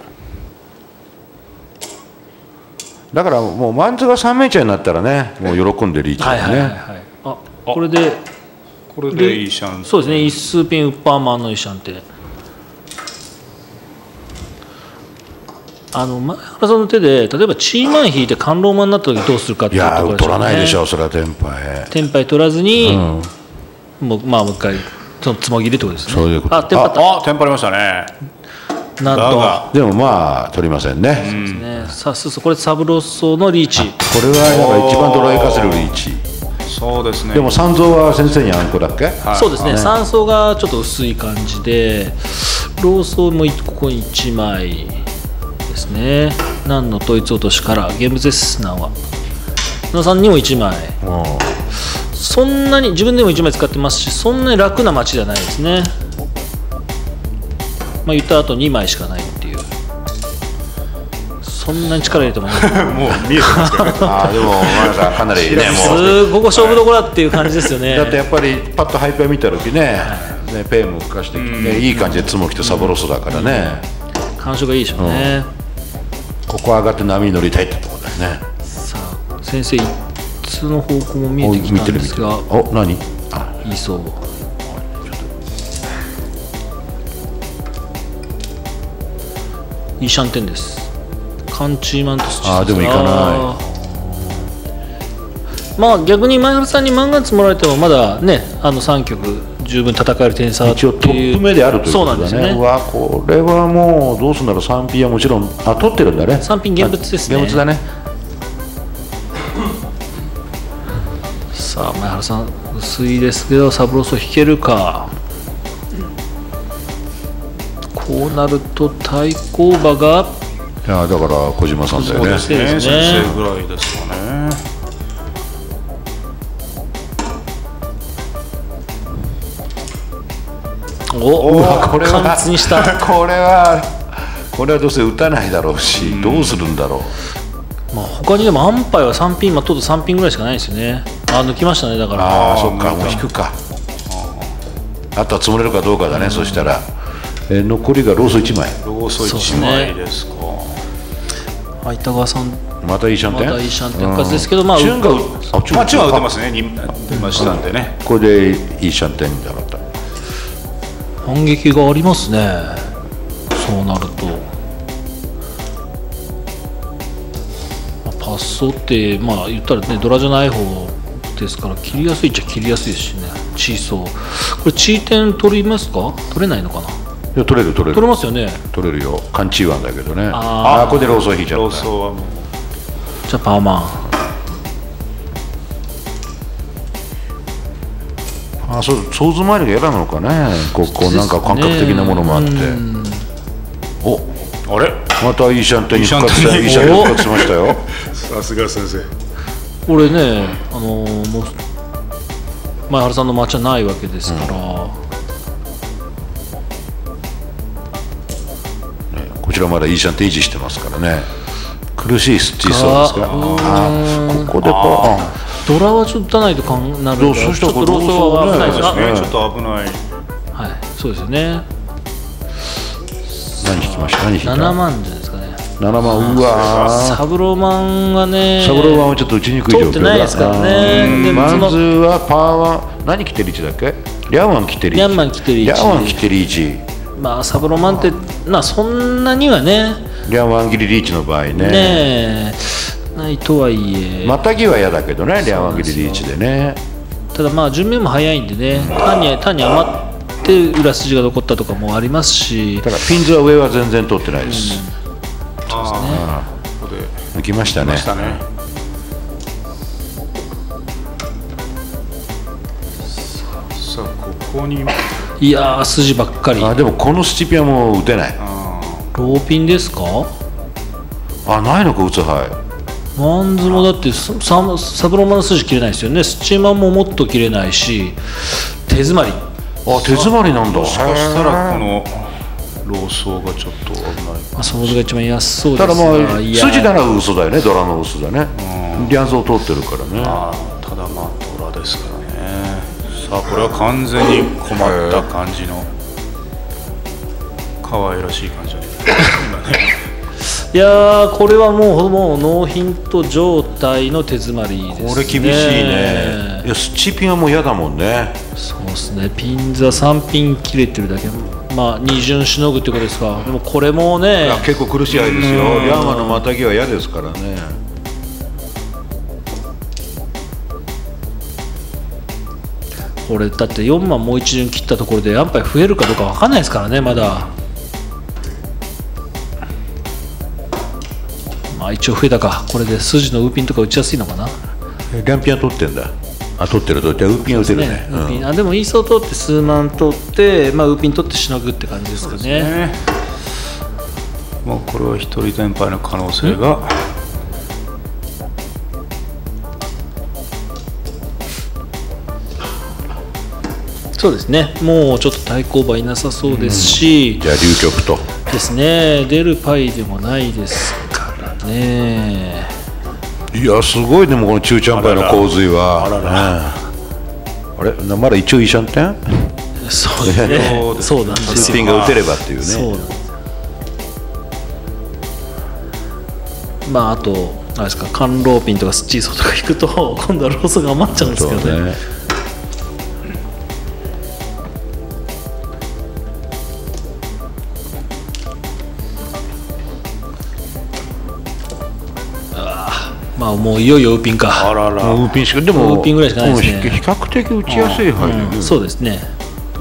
だからもうマンズが3メーチャーになったらねもう喜んでリーチだね。 これでいいシャン。 そうですね。一数ピンウッパーマンのいいシャンテ。前原さんの手で例えばチーマン引いてカンローマンになった時どうするかっていうところですね。 取らないでしょそれはテンパイ取らずに、もう一回そのつもぎでってことですね。 そういうこと。 テンパりましたね。 なんとでもまあ取りませんね。 そうですね。さあそうこれサブロッソのリーチ。 これは一番ドライかせるリーチ。 そうですね。 でも三蔵は先生にあんこだっけ？ そうですね。三層がちょっと薄い感じでローソーもここに1枚ですね。何の統一落としからゲームゼスナンは野さんにも1枚。そんなに自分でも1枚使ってますしそんなに楽な街じゃないですね。言った後2枚しかないっていうそんなに力入れてもないもう見えてますけどね。 でもかなりねここ勝負どころだっていう感じですよね。 だってやっぱりパッとハイペア見た時ねペイも浮かしてきていい感じでツモきてサボロスだからね感触がいいでしょうね。 ここ上がって波に乗りたいってところだよね。 さあ先生いつの方向も見えてきたんですが何いいそういいシャンテンです。カンチーマンとスチーソー。 でもいかない。 まあ逆に前原さんに万が一もらえてもまだね、3局十分戦える点差っていう、 一応トップ目であるということだね。 そうなんですよね。 うわ、これはもうどうするんだろう。3品はもちろん取ってるんだね。 3品現物ですね。 現物だね。 さあ前原さん薄いですけどサブロスを引けるか。こうなると対抗馬が、 いやだから小島さんだよね。 そうですね、先生ぐらいですかね。 これは貫通にしたこれはどうせ打たないだろうし、どうするんだろう。 まあ他にでもアンパイは3品、まあ、とうとう3品ぐらいしかないですよね。抜きましたね。だからそっか、もう引くか。あとは積もれるかどうかだね。そしたら残りがローソ1枚。 ローソ1枚ですか。 板川さんまたいいシャンテン、 またいいシャンテン数ですけど、まあチュンがチュンは打てますね。2枚したんでね。 これでいいシャンテンじゃなかった。 反撃がありますね。そうなると、パッソってまあ言ったらねドラじゃない方ですから切りやすいっちゃ切りやすいですしね。チーソーこれチー点取りますか。取れないのかな。 いや取れる取れますよね。 取れるよ。カンチーワンだけどね。これでローソー引いちゃった。 ローソーはもうじゃあパーマン。 そうソーズ周りが嫌なのかね。こうなんか感覚的なものもあって。 あれまたいいシャンテンに復活しましたよ。 さすが先生。 これねもう前原さんの抹茶ないわけですから、 こちらまだいいシャンテン維持してますからね。苦しいスチーソーですか。ここでドラはちょっと打たないとなると、 そうしたらこれローソーは危ないですね。 ちょっと危ない。 はい、そうですよね。 何引きました。何引いた。 7万じゃないですかね。 7万。うわサブローマンがね、 サブローマンはちょっと打ちにくい状況だ。 取ってないですからね。でまずはパワー何着てる位置だっけ。リャンワン着てる位置。 リャンワン着てる位置。 リャンワン着てる位置。 まあサブローマンってそんなにはね。 リャンワン切りリーチの場合ね。 ないとはいえ。 またぎは嫌だけどね。リャンワン切りリーチでね。 ただまあ順目も早いんでね。単に余って裏筋が残ったとかもありますし。 ただピンズは上は全然通ってないです。抜きましたね。 さあここにいや筋ばっかり。 でもこのスチピはもう打てない。 ローピンですか。 ないのか打つ牌。 マンズもだってサブローマンの筋切れないですよね。スチーマンももっと切れないし、手詰まり。 手詰まりなんだ。 もしかしたらこのローソーがちょっと危ない。 それが一番安そうですが。 ただまあ筋なら嘘だよね。ドラの嘘だね。リャンゾー通ってるからね。 ただまあドラですからね。さあこれは完全に困った感じの可愛らしい感じだね。 いやこれはもうノーヒント状態の手詰まりですね。 これ厳しいね。いやスチピンはもう嫌だもんね。 そうですね。ピンズは3ピン切れてるだけ。まあ二巡しのぐってことですか。でもこれもね結構苦しい相手ですよ。リャンワのまたぎは嫌ですからね。 これだって4万もう一巡切ったところでアンパイ増えるかどうか分かんないですからね。まだまあ一応増えたか。これで筋のウーピンとか打ちやすいのかな。 リャンピンは取ってんだ。取ってる。ウーピンは打てるね。 でもイーソー取って数万取って、ウーピン取ってしのぐって感じですかね。 もうこれは一人全敗の可能性が。 そうですね。もうちょっと対抗馬いなさそうですし、 じゃあ龍極とですね。出るパイでもないですからね。 いやすごい。でもこの中チャンパイの洪水はあれまだ一応いいシャンテン。 そうですね。そうなんですよ。 スピンが打てればっていうね。 そうなんです。あとあれですか、カンローピンとかスチーソーとか引くと今度はローソが余っちゃうんですけどね。 まあもういよいよウーピンか。 あらら。 ウーピンしかでもウーピンぐらいしかないですね比較的打ちやすい範囲で、 うんそうですね。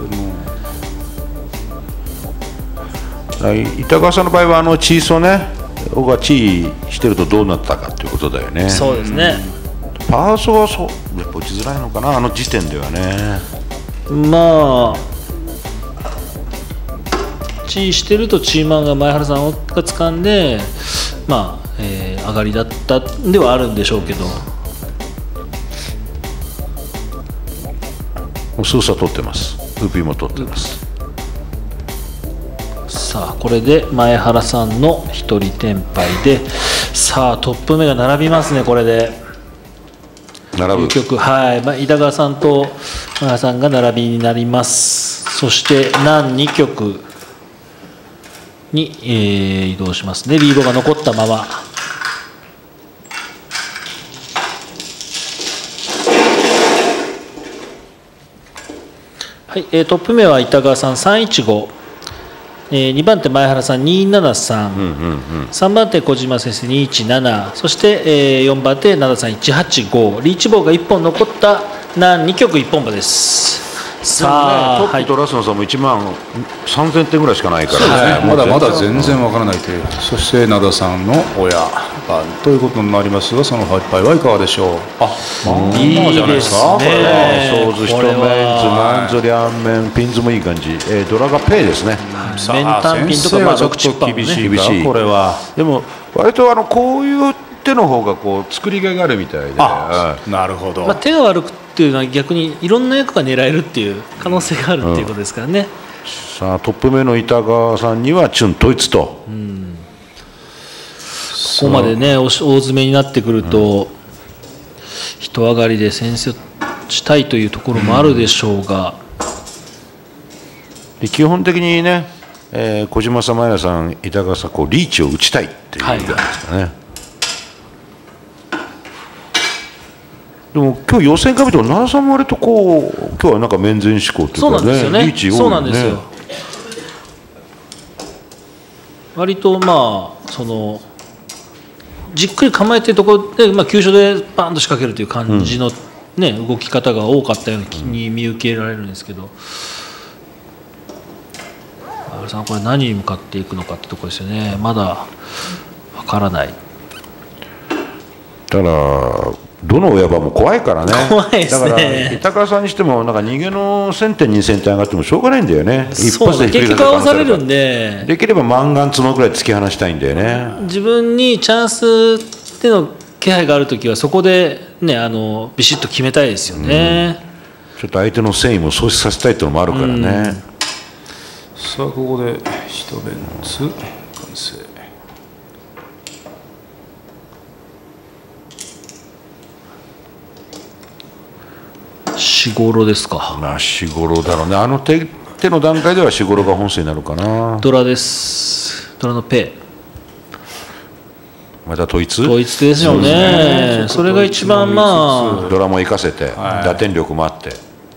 板川さんの場合はチーソね、僕がチーしてるとどうなったかということだよね。 そうですね。 パーソはそうやっぱ打ちづらいのかな、時点ではね。 まあチーしてるとチーマンが前原さんが掴んで、まあ上がりだったんではあるんでしょうけど、 スーサ取ってます、ウーピーも取ってます。 さあこれで前原さんの1人転敗で、さあトップ目が並びますね。これで並ぶ局、はい、まあ、板川さんと前原さんが並びになります。そして南2局に、移動しますね。リードが残ったまま。はい、トップ目は板川さん315、2番手前原さん273、3番手小島先生217、そして、4番手灘さん185、リーチ棒が1本残った南2局1本馬です。さあ、 トップとラスの差も1万3000点ぐらいしかないからね、 まだまだ全然わからないという、そして灘さんの親ということになりますが、その敗敗はいかがでしょう。あ、 いいじゃないですか。 ですねソーズ、シトメンズ、マンズ、リャンメン、ピンズもいい感じ、ドラがペイですね。 メンタンピンとか、まあ、 ちょっと厳しいか、 厳しいこれは。 でも割とこういう手の方がこう作りがいがあるみたいで、 なるほど。 まあ、手が悪くっていうのは逆にいろんな役が狙えるっていう可能性があるっていうことですからね。 さあトップ目の板川さんにはチュン統一と、 ここまでね大詰めになってくると、人上がりで先制したいというところもあるでしょうが、 で基本的にね、小島さん、前田さん、板川さん、リーチを打ちたいっていうことなんですかね。でも今日予選から見ても奈良さんも割と今日はなんか面前志向というかね、リーチ多いよね。 そうなんですよ。割とまあじっくり構えてるところで、まあ、急所でバンと仕掛けるという感じの、ね動き方が多かったように見受けられるんですけど、前原さんこれ何に向かっていくのかってところですよね。まだわからない。 ただどの親馬も怖いからね。 怖いですね。 だから板川さんにしてもなんか逃げの1000点2000点上がってもしょうがないんだよね。一発で結局合わされるんで、 できればマンガン角ぐらい突き放したいんだよね。 自分にチャンスでの気配があるときはそこでねビシッと決めたいですよね。 ちょっと相手の戦意も喪失させたいっていうのもあるからね。 さあここで一ベンツ完成。 四五郎ですか。 四五郎だろうね。手の段階では四五郎が本数になるかな。 ドラです。ドラのペイ。 また統一ですよね。それが一番まあドラも生かせて、打点力もあって。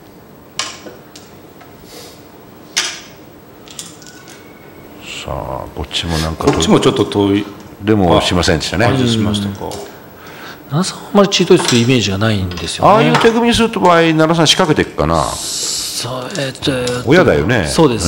さあこっちもなんかこっちもちょっと遠いでもしませんでしたね。 感じしましたか。 奈良さんあんまりチートイツというイメージがないんですよね。 ああいう手組みにすると場合奈良さん仕掛けていくかな。親だよね。 そうです。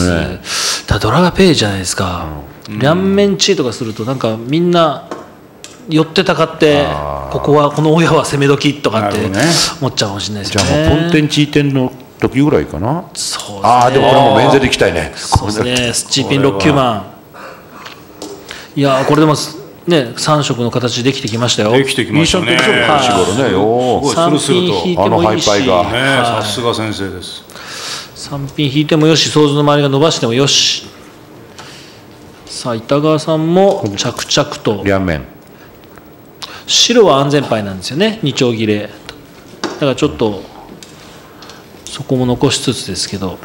ドラがペイじゃないですか。両面チートがするとなんかみんな寄ってたかってこの親は攻め時とかって思っちゃうかもしれないですよね。 じゃあもうポンテンチーテンの時ぐらいかな。 そうですね。 ああでもこれも免税でいきたいね。 そうですね。スチーピン6球マン。いやこれでもね3色の形できてきましたよ。 できてきましたね。 四五郎ね。 すごいスルスルとハイパイがさすが先生です。 3品引いてもよし、想像の周りが伸ばしてもよし。さあ板川さんも着々と。 両面。 白は安全牌なんですよね。2丁切れ。だからちょっとそこも残しつつですけど。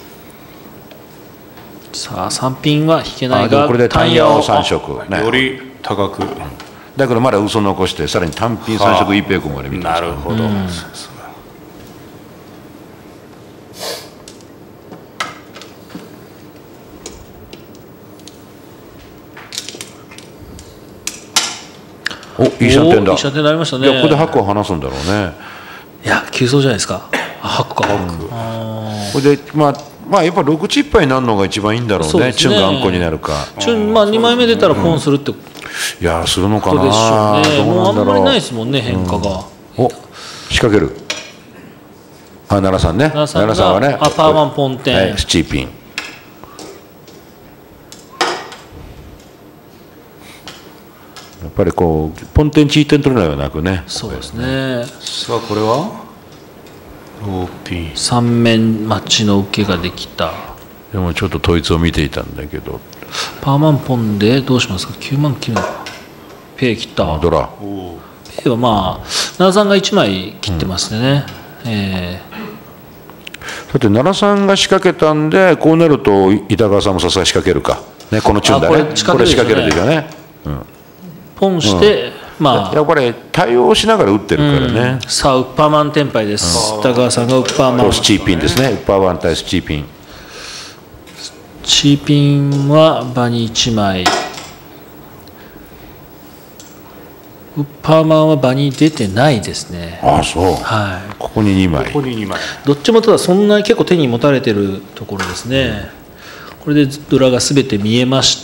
さあ3品は引けないが、 これで単野を3色、 より高く。 だからまだ嘘残してさらに単品3色一平君まで見てます。 なるほど。 お、いい3点だ。 いい3点になりましたね。 いや、ここで白を離すんだろうね。 いや、急走じゃないですか。白か。 これで、まあ、やっぱ6チッパーになるのが一番いいんだろうね。 そうですねチュンがあんこになるか。 まあ、2枚目出たらポンするってこいや、するのかとでしょな。 うね。 どうもうあんまりなんだろう。 ないですもんね、変化が。 お、仕掛ける。奈良さんね。 奈良さんがさんはね。 パーワンポンテンはい、スチーピン。やっぱりこうポンテンチーテン取れないはなくね。 そうですね。 さあこれはローピン。 3面待ちの受けができた。 でもちょっと統一を見ていたんだけど。 パーマンポンでどうしますか。9万切るのか。ペイ切った。 ドラ。 ペイはまあ奈良さんが1枚切ってますね。 だって奈良さんが仕掛けたんで、こうなると板川さんもさすが仕掛けるか。ね、このチュンだね。 これ仕掛けるでしょうねポンして、まあやっぱり対応しながら打ってるからね。 さあウッパーマンテンパイです。北川さんがウッパーマン。 スチーピンですね。ウッパーワン対スチーピン。 チーピンは場に1枚。ウッパーマンは場に出てないですね。 ああ、そう。 はい。 ここに2枚。 ここに2枚。 どっちもただそんなに結構手に持たれてるところですね。これでドラが全て見えました。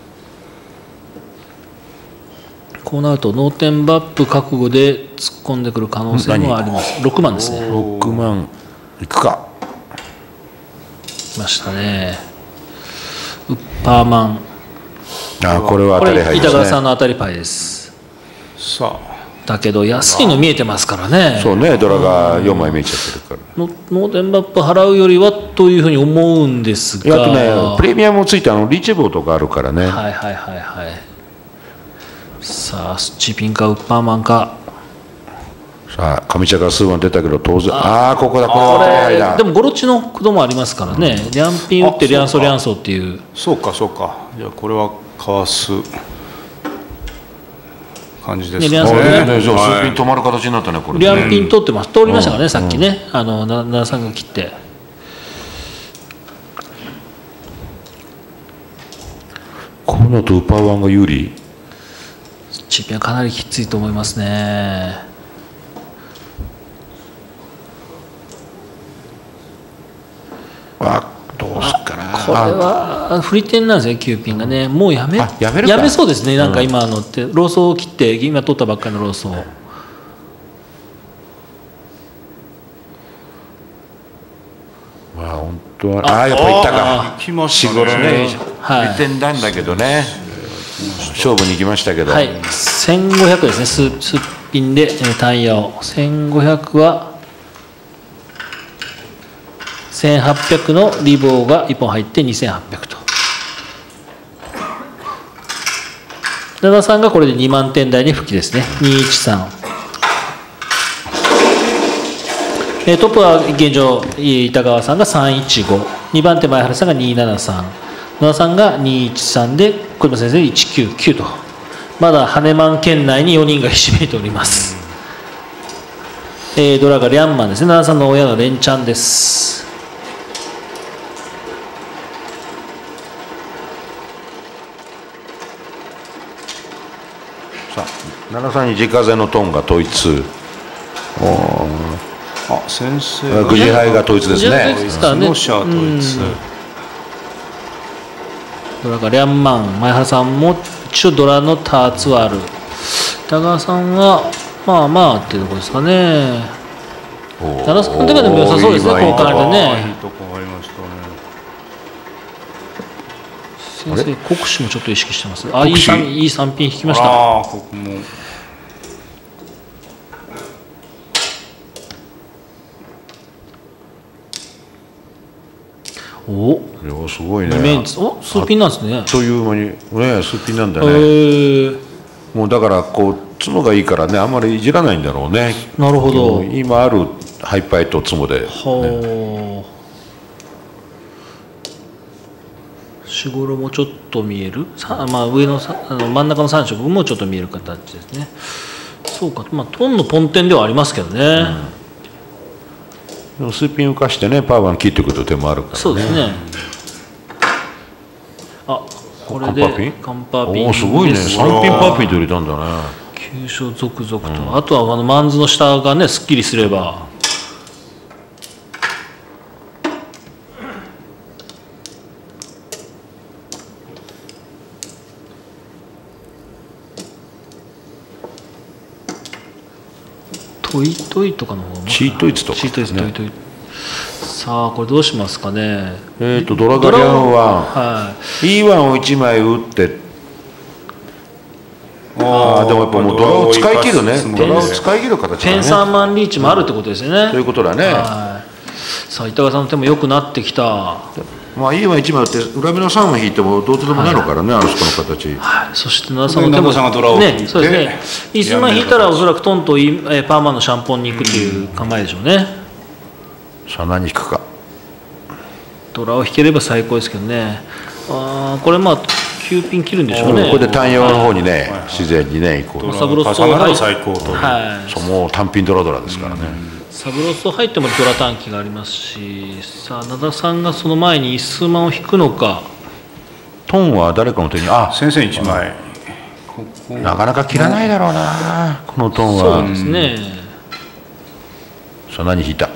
こうなると脳天バップ覚悟で突っ込んでくる可能性もあります。6万ですね。 6万いくか。 来ましたね。ウッパーマン。 ああ、これはこれ当たり牌ですね。 板川さんの当たり牌です。 さあだけど安いの見えてますからね。 そうね、ドラが4枚見えちゃってるから。 脳天バップ払うよりはというふうに思うんですが。 あとね、プレミアムもついてリーチ棒とかあるからね。 はいはいはいはい。さあスチーピンかウッパーマンか。 さあ上茶が数番出たけど当然ああここだ、これは当たり牌だ。 でもゴロチのこともありますからね。リャンピン打ってリャンソリャンソっていう。 そうかそうか。じゃあこれはかわす感じですね。 ねリャンソね、 ねじゃあ数ピン止まる形になったね、これね。 リャンピン取ってます。通りましたからね、さっきね。奈良さんが切って。 こうなるとウッパーワンが有利。 チーピンはかなりきついと思いますね。 あ、どうすっかな。 これは振り点なんですね、9ピンがね。もうやめやめるか。 やめそうですね。なんか今のってローソを切って今取ったばっかりのローソ。 まあ本当はああやっぱりいったか。 行きました 4、5ね。 はい 1点なんだけどね。勝負に行きましたけど。 はい、1500ですね。すっぴんでタイヤを。1500は1800のリボーが1本入って2800と。奈良さんがこれで2万点台に復帰ですね。213。トップは現状板川さんが315、2番手前原さんが273、野田さんが213で小島先生199と、まだ羽マン圏内に4人がひしめいております。ドラがリャンマンですね。野田さんの親のレンチャンです。 さあ732時風のトンが統一。 あ、先生くじ杯が統一ですね。 相撲者統一。 ドラがリャンマン、前原さんも一応ドラのターツはある。北川さんはまあまあっていうところですかね。奈良さんとかでも良さそうですね、交換でね。 いいとこありましたね。 先生、国士もちょっと意識してます。あ、いい3ピン引きました。 ああ、ここも。 お、 いやすごいね。 お、数ピンなんですね。 あっという間にね、数ピンなんだね。もうだからこうツモがいいからね、あんまりいじらないんだろうね。 なるほど。 今あるハイパイとツモで、ね。 はあ。しごろもちょっと見える。まあ上の真ん中の3色もちょっと見える形ですね。そうか、まあトンのポンテンではありますけどね。 でも数ピン浮かしてね、パーワン切ってくる手もあるからね。 そうですね。あ、これでカンパーピン。 おお、すごいね。3ピンパーピンと入れたんだね。 9勝続々と、あとはマンズの下がねすっきりすれば。トイトイとかの方がチートイツとかチートイツ、トイトイ。さあこれどうしますかね。 ドラガリアンははい、 いいワンを1枚打って、でもやっぱもうドラを使い切るね、ドラを使い切る形だね。 ペン3万リーチもあるってことですよね。 ということだね。 はい、さあ板川さんの手も良くなってきた。 まあいいワン1枚打って裏目の3枚引いてもどうとでもなるからね、あの人の形。 はい、そして奈良さんの手も奈良さんがドラを引いてね、そうですね。1枚引いたらおそらくトンとパーマンのシャンポンに行くという構えでしょうね。 さあ何引くか。 ドラを引ければ最高ですけどね。これまあ9ピン切るんでしょうね。 これで単葉の方にね、自然にね行こう。 サブロス重なる最高と。 はい、 そうもう単品ドラドラですからね。 サブロス入ってもドラ短期がありますし、さあ灘田さんがその前に数万を引くのか。 トンは誰かの手に先生1枚なかなか切らないだろうな、このトンは。 そうですね。 さあ何引いた。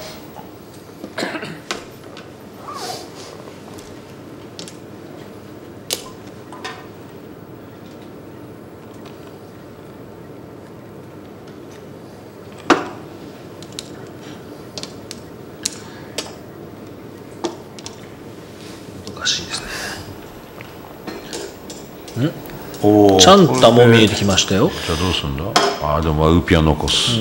難しいですね。 おチャンタも見えてきましたよ。 じゃあどうすんだ。でもウーピア残す。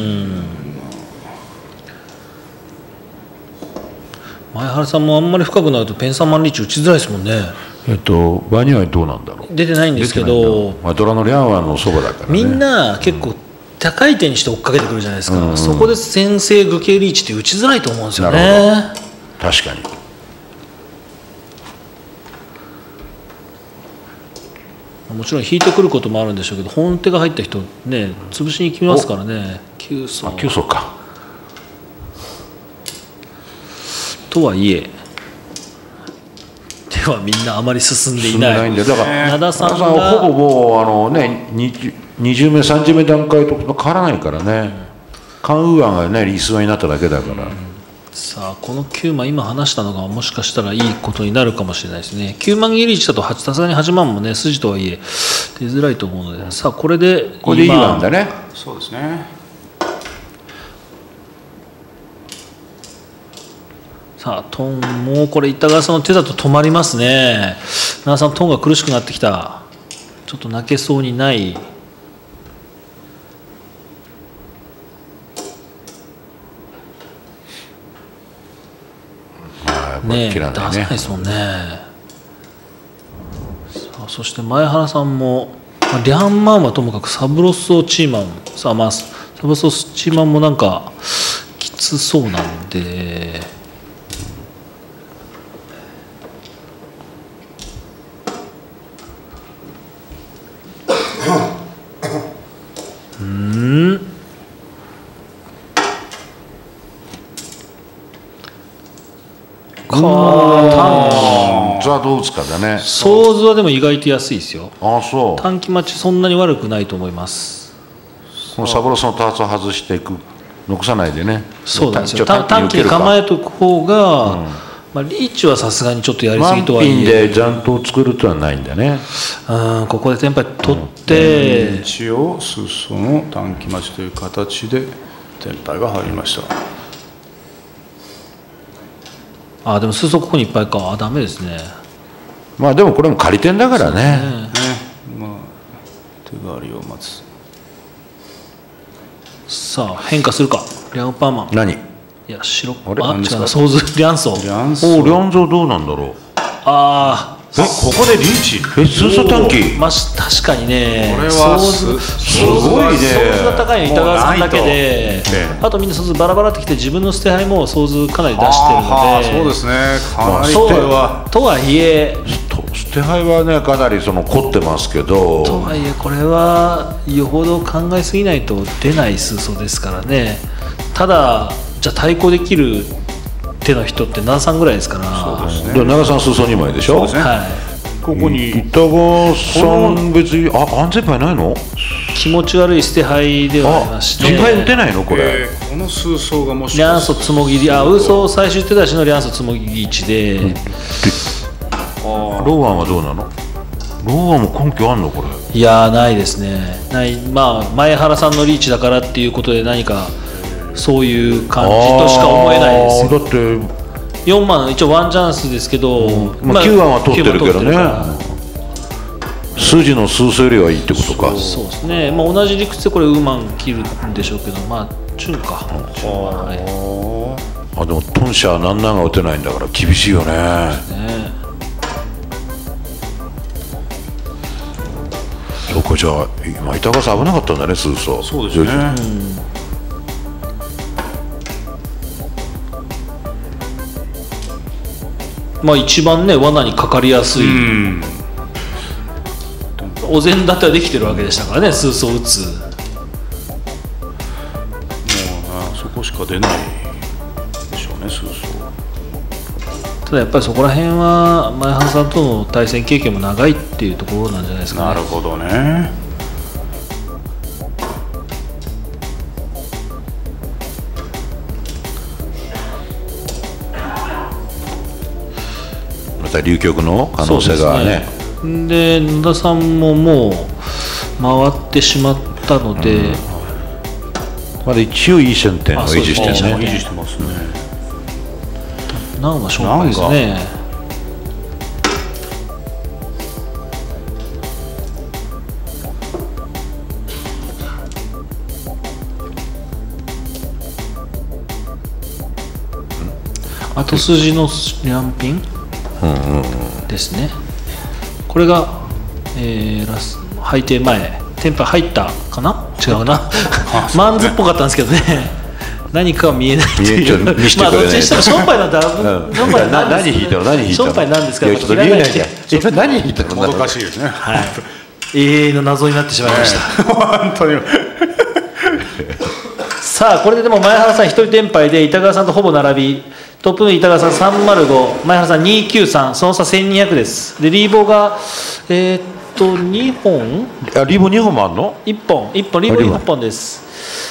前原さんもあんまり深くなるとペン3万リーチ打ちづらいですもんね。 バニはどうなんだろう。 出てないんですけど、 ドラのリャンワンのそばだからね。 みんな結構高い手にして追っかけてくるじゃないですか。そこで先制愚形リーチって打ちづらいと思うんですよね。 確かに。 もちろん引いてくることもあるんでしょうけど、本手が入った人ね潰しに行きますからね。9層 9層か。 とはいえではみんなあまり進んでいない。 んでだから灘さんがほぼもう20名30名段階と変わらないからね。カンウーアンがねリスワになっただけだから。 さあこの9万今話したのがもしかしたらいいことになるかもしれないですね。9万切り1だとさすがに8万もね筋とはいえ出づらいと思うので、さあこれでいいわんだね。 そうですね。 さあトンもうこれ板川さんの手だと止まりますね。奈良さんトンが苦しくなってきた。ちょっと泣けそうにない。ね出さないですもんね。さあそして前原さんもリャンマンはともかくサブロッソーチーマン、さあサブロッソーチーマンもなんかきつそうなんで、 ザどう打つかだね。 ソーズはでも意外と安いですよ。 そう。 短期待ちそんなに悪くないと思います。 このサブロスのターツを外していく、残さないでね。 そうなんですよ。短期で構えておく方が、リーチはさすがにちょっとやりすぎとはいえ。 満品で残党を作るとはないんだね。 ここでテンパイ取って、 一応裾の短期待ちという形でテンパイが入りました。 でも数足ここにいっぱいか。ダメですね。 でもこれも仮点だからね。 手がありを待つ。 さあ変化するか。リャンパーマン。 何？ いや白。違うあれ？ ソーズリャンソー。 リャンゾーどうなんだろう。 ここでリーチ。 数層短期。 確かにね。 これはすごいね。 ソーズが高いの板川さんだけで、あとみんなソーズバラバラってきて自分の捨て牌もソーズかなり出してるので。 そうですね。かなりとはいえ。 捨て牌はねかなり凝ってますけど。 とはいえこれはよほど考えすぎないと出ない数層ですからね。ただじゃあ対抗できる手の人って奈良さんぐらいですから。 そうですね。 奈良さん数層2枚でしょ。 はい。ここに板川さん別に安全牌ないの？ 気持ち悪い捨て牌ではありまして、 2回打てないのこれ、 この数層がもしリャンソつもぎり、嘘最終手出しのリャンソつもぎ1で、 ローアンはどうなの？ローアンも根拠あんのこれ？ いやーないですね。ない、まあ前原さんのリーチだからっていうことで何かそういう感じとしか思えないですよ。 だって 4万一応ワンチャンスですけど、 まあ9番は取ってるけどね、 9番取ってるか筋の数数よりはいいってことか。 そうですね、まあ、同じ理屈でこれウーマン切るんでしょうけど、まあチュンか、チュンは、はい、 あでもトンシャー何々が打てないんだから厳しいよね。そうか、じゃあ今板笠危なかったんだね、数層。 そうですね、 まあ一番ね罠にかかりやすい、お膳立てはできてるわけでしたからね、数層打つ。 もうそこしか出ないでしょうね、数層。 ただやっぱりそこら辺は前原さんとの対戦経験も長いっていうところなんじゃないですかね。 なるほどね。 また流局の可能性がね。 で野田さんももう回ってしまったので、 まだ一応いい先天を維持してるね。 維持してますね。 ナンは勝敗ですね。後筋のリャンピンですね。これが、ラス配定前テンパ入ったかな、違うなマンズっぽかったんですけどね何かは見えないという、まあどっちにしてもションパイのダブル何引いたの？何引いたの？ ションパイなんですか？ いやちょっと理由ないじゃん。今何引いたの？ もどかしいですね。 はい、永遠の謎になってしまいました、 本当に。 さあこれででも前原さん1人転敗で板川さんとほぼ並び、トップの板川さん305、前原さん293、その差1200です。でリーボが2本、 あリボ2本もあんの 1本リーボ1本です。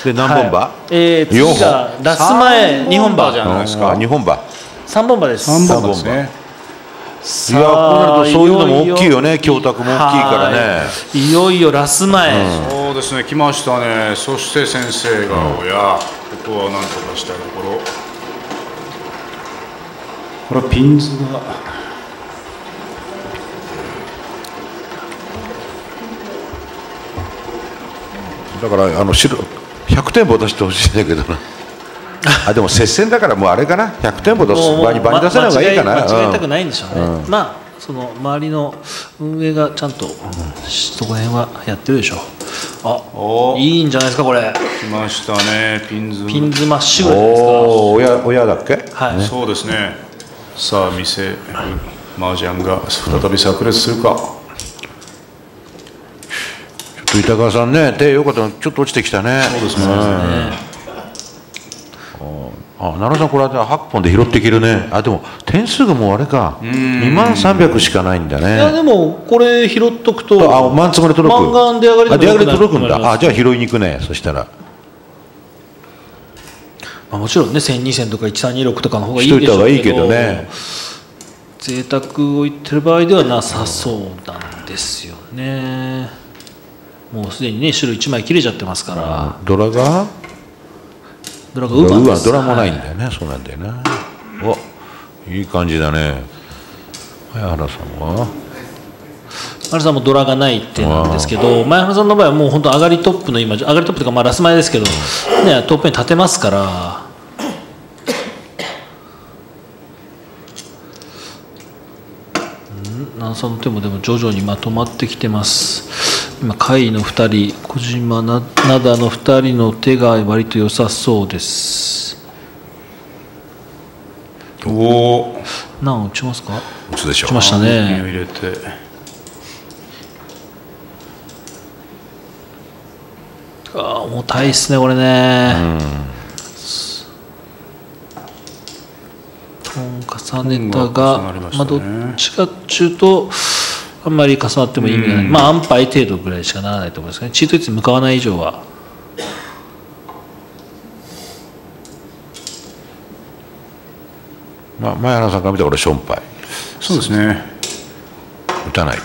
で何本馬？ 次がラス前2本馬じゃないですか。 2本馬 3本馬です。 3本ですね。 いやこうなるとそういうのも大きいよね、教託も大きいからね。 いよいよラス前、 そうですね、来ましたね。そして先生が親、ここはなんとかしたいところ。これはピンズがだから白100点棒出してほしいんだけどなあでも接戦だからもうあれかな、100点棒出す場に場に出せない方がいいかな。 間違えたくないんでしょうね、まあその周りの運営がちゃんとそこら辺はやってるでしょう。あ、いいんじゃないですかこれ。 来ましたね、ピンズまっしぐらですか。 親だっけ？ はい、 そうですね。さあ見せる麻雀が再び炸裂するか。 ちょっと板川さんね、手よかったのちょっと落ちてきたね。 そうですね。 奈良さんこれは8本で拾っていけるね。あでも点数がもうあれか、2万300しかないんだね。 いやでもこれ拾っとくとマンツまで届く。 マンガン出上がり出上がり届くんだ。じゃあ拾いに行くね、そしたら。 もちろんね1000、2000とか1326とかの方がいいでしょうけど、しといた方がいいけどね、贅沢を言ってる場合ではなさそうなんですよね。もうすでにね白1枚切れちゃってますから。 ドラがウーマンです。 ドラもないんだよね、そうなんだよな。おいい感じだね。前原さんは前原さんもドラがないってなんですけど、前原さんの場合はもう本当上がりトップの今上がりトップというかまあラス前ですけど、ね、トップに立てますから。南さんの手もでも徐々にまとまってきてます。今甲斐の2人、小島灘の2人の手が割と良さそうです。 おお。 何打ちますか？ 打つでしょう。 打ちましたね。 入れて。 重たいっすねこれね。トン重ねたが、まあどっちかっていうとあんまり重なっても意味がない、まあ安牌程度ぐらいしかならないと思いますね。チート率に向かわない以上は。 まあ、前原さんから見たらこれションパイそうですね。 打たない。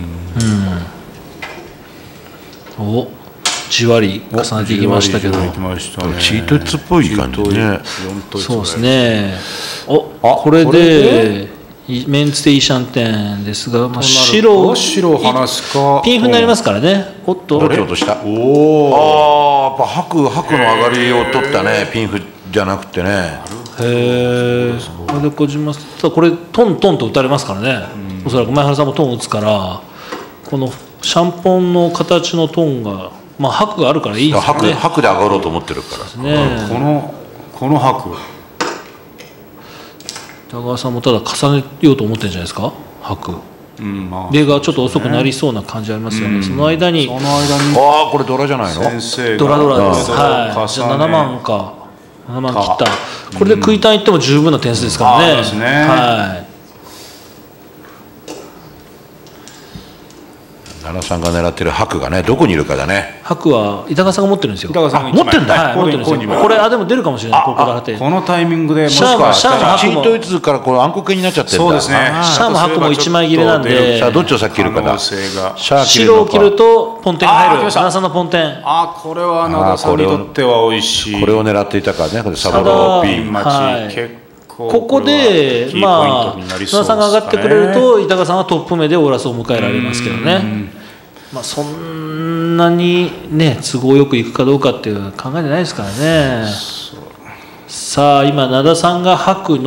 おじわり重ねていきましたけど、 行きましたね。 チート率っぽい感じね。 そうですね。これでメンツでイーシャンテンですが、まあ、白を離すかピンフになりますからね。おっとどっち落とした。 おああ、やっぱ白の上がりを取ったね、ピンフじゃなくてね。 へえ。これで小島さん、ただこれトントンと打たれますからね。おそらく前原さんもトン打つから、このシャンポンの形のトンが、まあ白があるからいいですよね。 白で上がろうと思ってるからね。 この白。 北川さんもただ重ねようと思ってるんじゃないですか、白。 まあレがちょっと遅くなりそうな感じありますよね。その間に。 ああ、これドラじゃないの。 先生ドラです。はい。じゃあ7万か。7万切った。これで食い単いっても十分な点数ですからね。 ですね。 はい。 奈良さんが狙ってる白がね、どこにいるかだね。 白は板川さんが持ってるんですよ。 板川さんが持ってんだ。 はい、持ってるんですよ。これでも出るかもしれない。ここからこのタイミングでもしくはチート率からこれ暗黒になっちゃってるんだ。 そうですね。 シャーも白も1枚切れなんで、 さあどっちを先切るかだ。 白を切るとポンテンが入る。奈良さんのポンテン。 これは奈良さんにとっては美味しい。 これを狙っていたからね。これサブローピン待ち。結構ここでまあ奈良さんが上がってくれると板川さんはトップ目でオーラスを迎えられますけどね。まあそんなにね都合よくいくかどうかっていう考えてないですからね。さあ今灘さんが白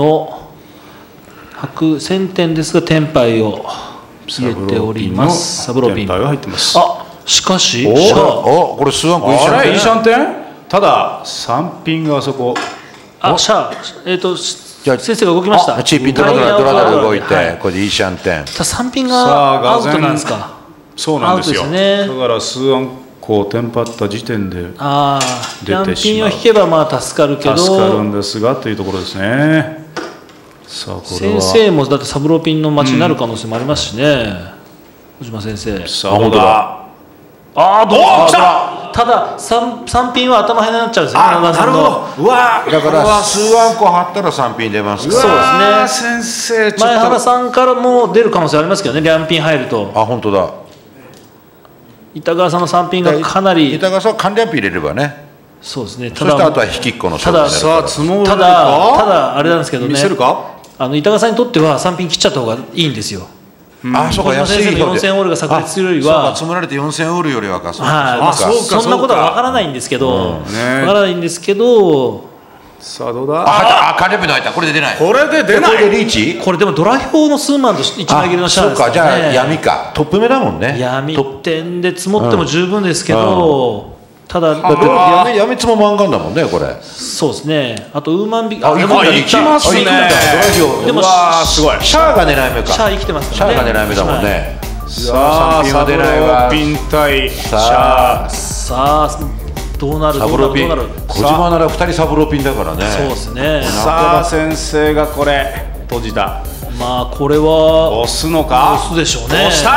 1000点ですがテンパイを入れております。サブローピン。しかしこれ数アンコイーシャンテン。ただ3ピンがあそこ。 シャー先生が動きました。 チーピンドラが動いてこれでイーシャンテン。 3ピンがアウトなんですか。 そうなんですよ。だから数アンコをテンパった時点でヤンピンを引けばまあ助かるけど助かるんですがというところですね。さあこれは先生もだってサブローピンの待ちになる可能性もありますしね。小島先生。 さあどうだ。 どうだ。ただ3ピンは頭へになっちゃうんですよね。 なるほど。うわだから数アンコ張ったら3ピン出ますから。 そうですね。 先生前原さんからも出る可能性ありますけどね。両ピン入ると。 本当だ。 板川さんの3ピンがかなり。 板川さんは関連ピン入れればね。 そうですね。 そしてあとは引きっこの勝負になるただあれなんですけどね。 見せるか。 板川さんにとっては3ピン切っちゃった方がいいんですよ。 そうか、安いの4000オールが炸裂するよりは積もられて4000オールよりはか。 そんなことは分からないんですけど、分からないんですけど。 さあどうだ。 関連ピンの入った。これで出ない。 これで出ない。 これでリーチ。 これでもドラ表の数万と1枚切りのシャアですからね。 そうか、じゃあ闇か。トップ目だもんね。 闇点で積もっても十分ですけど、ただ闇つも満貫だもんねこれ。 そうですね。あとウーマンビ行きますね。 でもすごい。 シャアが狙い目か。 シャア生きてますからね。 シャアが狙い目だもんね。 さあサブローピン対シャア。 さあどうなる。 小島なら2人サブローピンだからね。 そうですね。 さあ先生がこれ閉じた。 まあこれは押すのか。 押すでしょうね。 押した。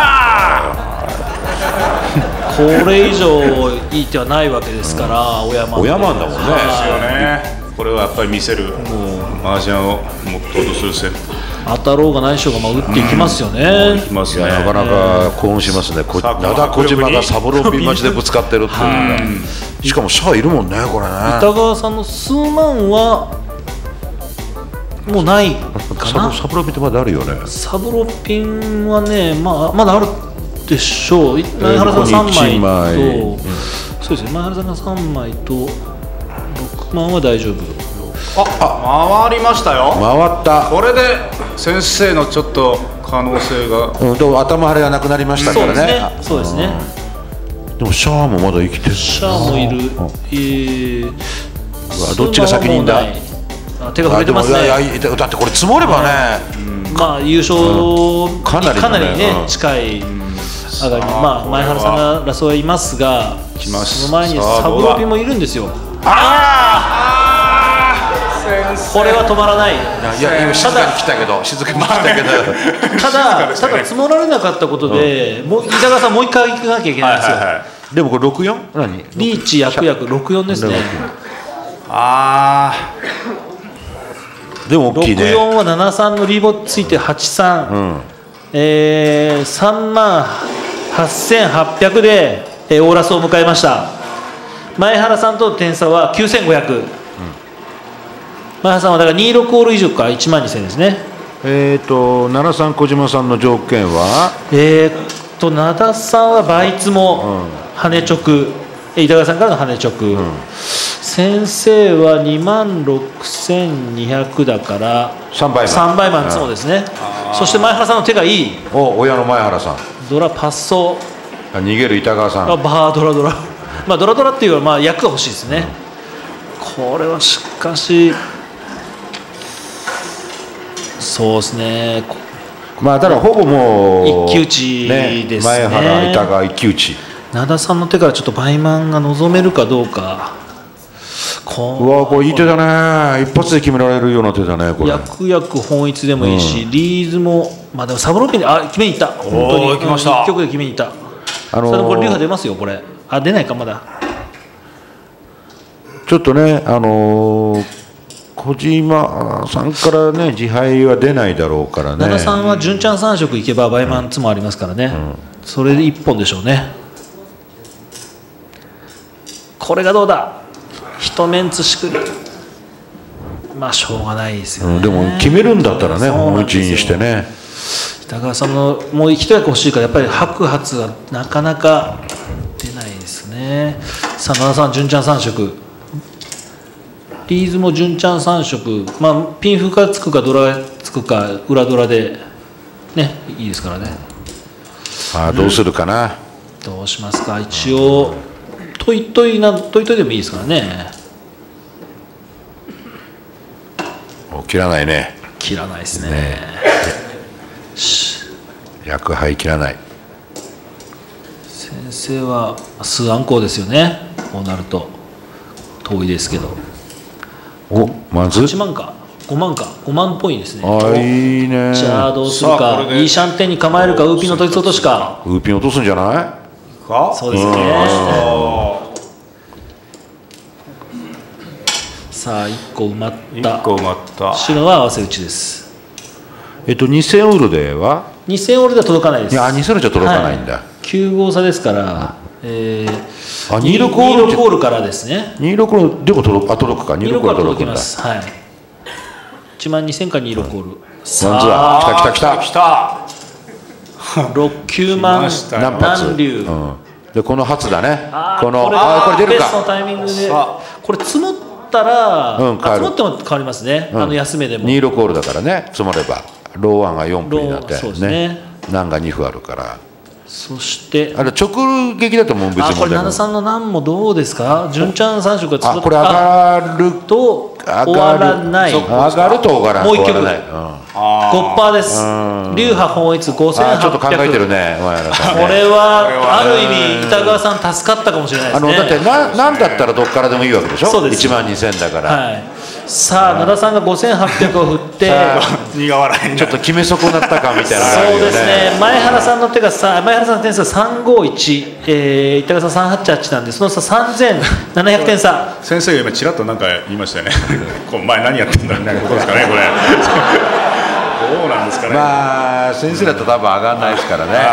これ以上いい手はないわけですから、親マンだもんね。ですよね。これはやっぱり見せる麻雀をモットーとする戦。 当たろうがないしょうが打っていきますよね。 いきますね。 なかなか興奮しますね。灘小島がサブローピン待ちでぶつかってるっていうのが。しかもシャアいるもんねこれね。 板川さんの数万はもうないかな。 サブローピンってまだあるよね。 サブローピンはね、まだあるでしょう。前原さん3枚と、そうですね。前原さんが3枚と6万は大丈夫。 回りましたよ。 回った。 これで先生のちょっと可能性が。 頭腫れがなくなりましたからね。 そうですね。 でもシャアもまだ生きてる。 シャアもいる。 どっちが先にいんだ。 手が触れてますね。 だってこれ積もればね。 まあ優勝かなりね近い。上がり。前原さんがラストはいますが、その前にサブローピンもいるんですよ。 これは止まらない。 いや今静かに来たけどただ積もられなかったことで、もう板川さんもう一回行かなきゃいけないんですよ。 でもこれ 64？ 何？ リーチ約64ですね。 でも大きいね。 64は73のリーボついて83、3万8800で、オーラスを迎えました。前原さんとの点差は9500、前原さんはだから26オール以上か1万2000ですね。 73小島さんの条件は灘さんは倍ツモ、跳ね直、板川さんからの跳ね直、先生は2万6200だから3倍マンツモですね。そして前原さんの手がいい。 親の前原さん。 ドラパッソ。 逃げる板川さん。 バードラドラ。まあドラドラっていうのは役が欲しいですね。これはしかしそうですね。 まあだからほぼもう一騎打ちですね。 前原板川一騎打ち。 灘さんの手からちょっと倍マンが望めるかどうか。 うわこれいい手だね。一発で決められるような手だねこれ。 役本一でもいいし、リーズもまあでもサブローピンで決めにいった。本当に来ました。 一曲で決めにいった。それでこれ流派出ますよこれ。出ないかまだ。 ちょっとね小島さんからね自敗は出ないだろうからね。 灘さんは純ちゃん3色いけば倍マンツもありますからね。それで1本でしょうね。これがどうだ。一メンツしくり。まあしょうがないですよね。 でも決めるんだったらね本打ちにしてね。 北川さんのもう一役欲しいからやっぱり白髪がなかなか出ないですね。さあ灘さん純ちゃん3色。リーズも純ちゃん3色。まあピンフがつくかドラつくか裏ドラでねいいですからね。 どうするかな。 どうしますか。一応トイトイでもいいですからね。 切らないね。 切らないですね。 役杯切らない。 先生は数暗号ですよね。こうなると遠いですけど。 まず 8万か5万か5万っぽいですね。 いいね。 じゃあどうするか。いいシャンテンに構えるかウーピンの取り落としか。 ウーピン落とすんじゃないか。 そうですね。さあ1個埋まった。白は合わせ打ちです。 2000オールでは 2000オールでは届かないです。 いや2000オールじゃ届かないんだ。 9号差ですから、 26オールからですね。 26でも届くか。 26は届きます。はい。1万2000か26オール。 さあ来た。 6、9万何流。 でこの初だね。これ出るか。 ベストのタイミングでこれ積もったら積もっても変わりますね。安めでも 26オールだからね。積もればローワンが4分になってね。 難が2分あるから。 そして直撃だともう別にこれ灘さんの難もどうですか。純ちゃん3色がこれ上がると終わらない。 上がると終わらない。 もう一曲5%です。流派本一5800。 ちょっと考えてるね。これはある意味板川さん助かったかもしれないですね。 だって何だったらどっからでもいいわけでしょ。 そうです。 1万2000だから。さあ灘さんが5800を振って苦笑い。 ちょっと決め損なったかみたいな。 そうですね。前原さんの手が前原さんの点数が351、板川さん388なんでその差3700点差。 先生が今ちらっと何か言いましたよね。前何やってんだみたいなことですかねこれ。どうなんですかね。 まあ先生だと多分上がらないですからね。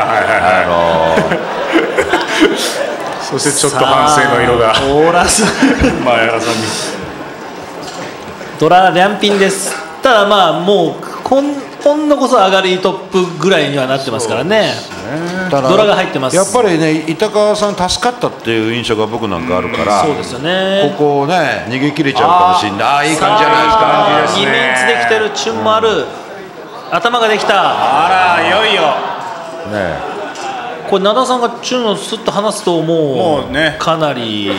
そしてちょっと反省の色がオーラス前原さんに。 ドラリャンピンです。ただまあもう今度こそ上がりトップぐらいにはなってますからね。ドラが入ってます。 やっぱりね板川さん助かったっていう印象が僕なんかあるから。 そうですよね。 ここをね逃げ切れちゃうかもしれない。いい感じじゃないですか。 2メンツできてるチュンもある。頭ができた。 あらいよいよ。 ね。 これ灘さんがチュンをスッと離すともうねかなり。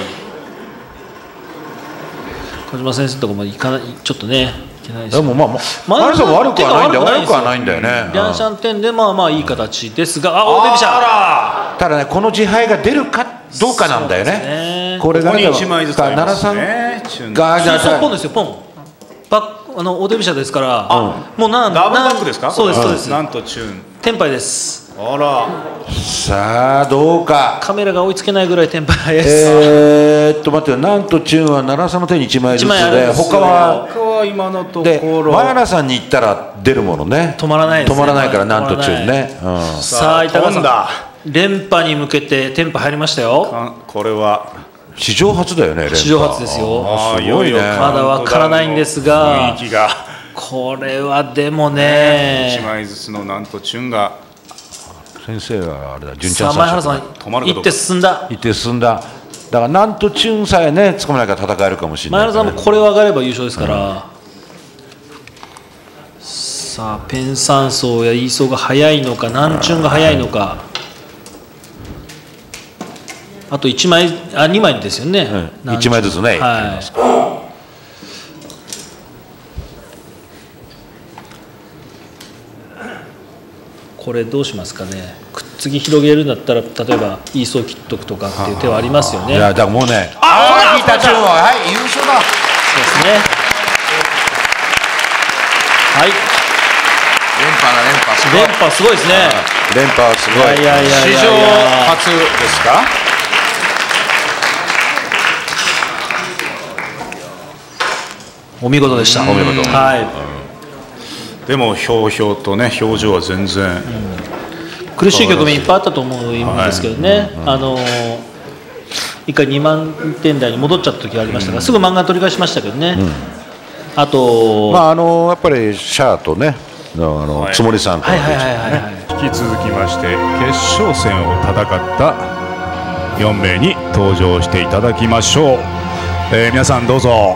小島先生のところもいかないちょっとねいけないです。 でも悪くはないんだよね。 リャンシャン点でまあいい形ですが、大手飛車。 ただねこの自敗が出るかどうかなんだよね。これが 1枚ずつありますね。 がそうポンですよポン。 オーディブ社ですから、もうダブルバックですか？ そうですそうです。 なんとチューン。 テンパイです。 あら。 さあどうか。 カメラが追いつけないぐらいテンパイ早いです。 待ってよ、なんとチューンは奈良さんの手に1枚ずつ一枚あるんで、 ですよ他は今のとでころ。 前原さんに行ったら出るものね。 止まらないですね。 止まらないからなんとチューンね。 さあ板川さん、 飛んだ。 連覇に向けてテンパ入りましたよ。 これは史上初だよね。連覇史上初ですよ。 すごいね。 まだわからないんですが、 雰囲気がこれはでもね、 1枚ずつのなんとチューンが先生はあれだ、純ちゃんさあ前原さん行って進んだ。 行って進んだ。だからなんとチューンさえねつかめないから戦えるかもしれない、 前原さんもこれを上がれば優勝ですから。さあペン三層やイーソーが速いのか、南チュンが速いのか。あと1枚2枚ですよね。 1枚ずつね。 はい。これどうしますかね。くっつき広げるんだったら、例えばイーソー切っとくとかっていう手はありますよね。 いやだからもうね。引いたチューンははい優勝だ。 そうですね。はい。 連覇すごい。 連覇すごいですね。 連覇すごい。 いや史上初ですか？ お見事でした。 お見事。 はい。 でもひょうひょうとね、表情は全然、 苦しい局面いっぱいあったと思うんですけどね。一回2万点台に戻っちゃった時がありましたが、すぐ漫画取り返しましたけどね。あとまあやっぱりシャアとねつもりさんと引き続きまして決勝戦を戦った4名に登場していただきましょう。皆さんどうぞ。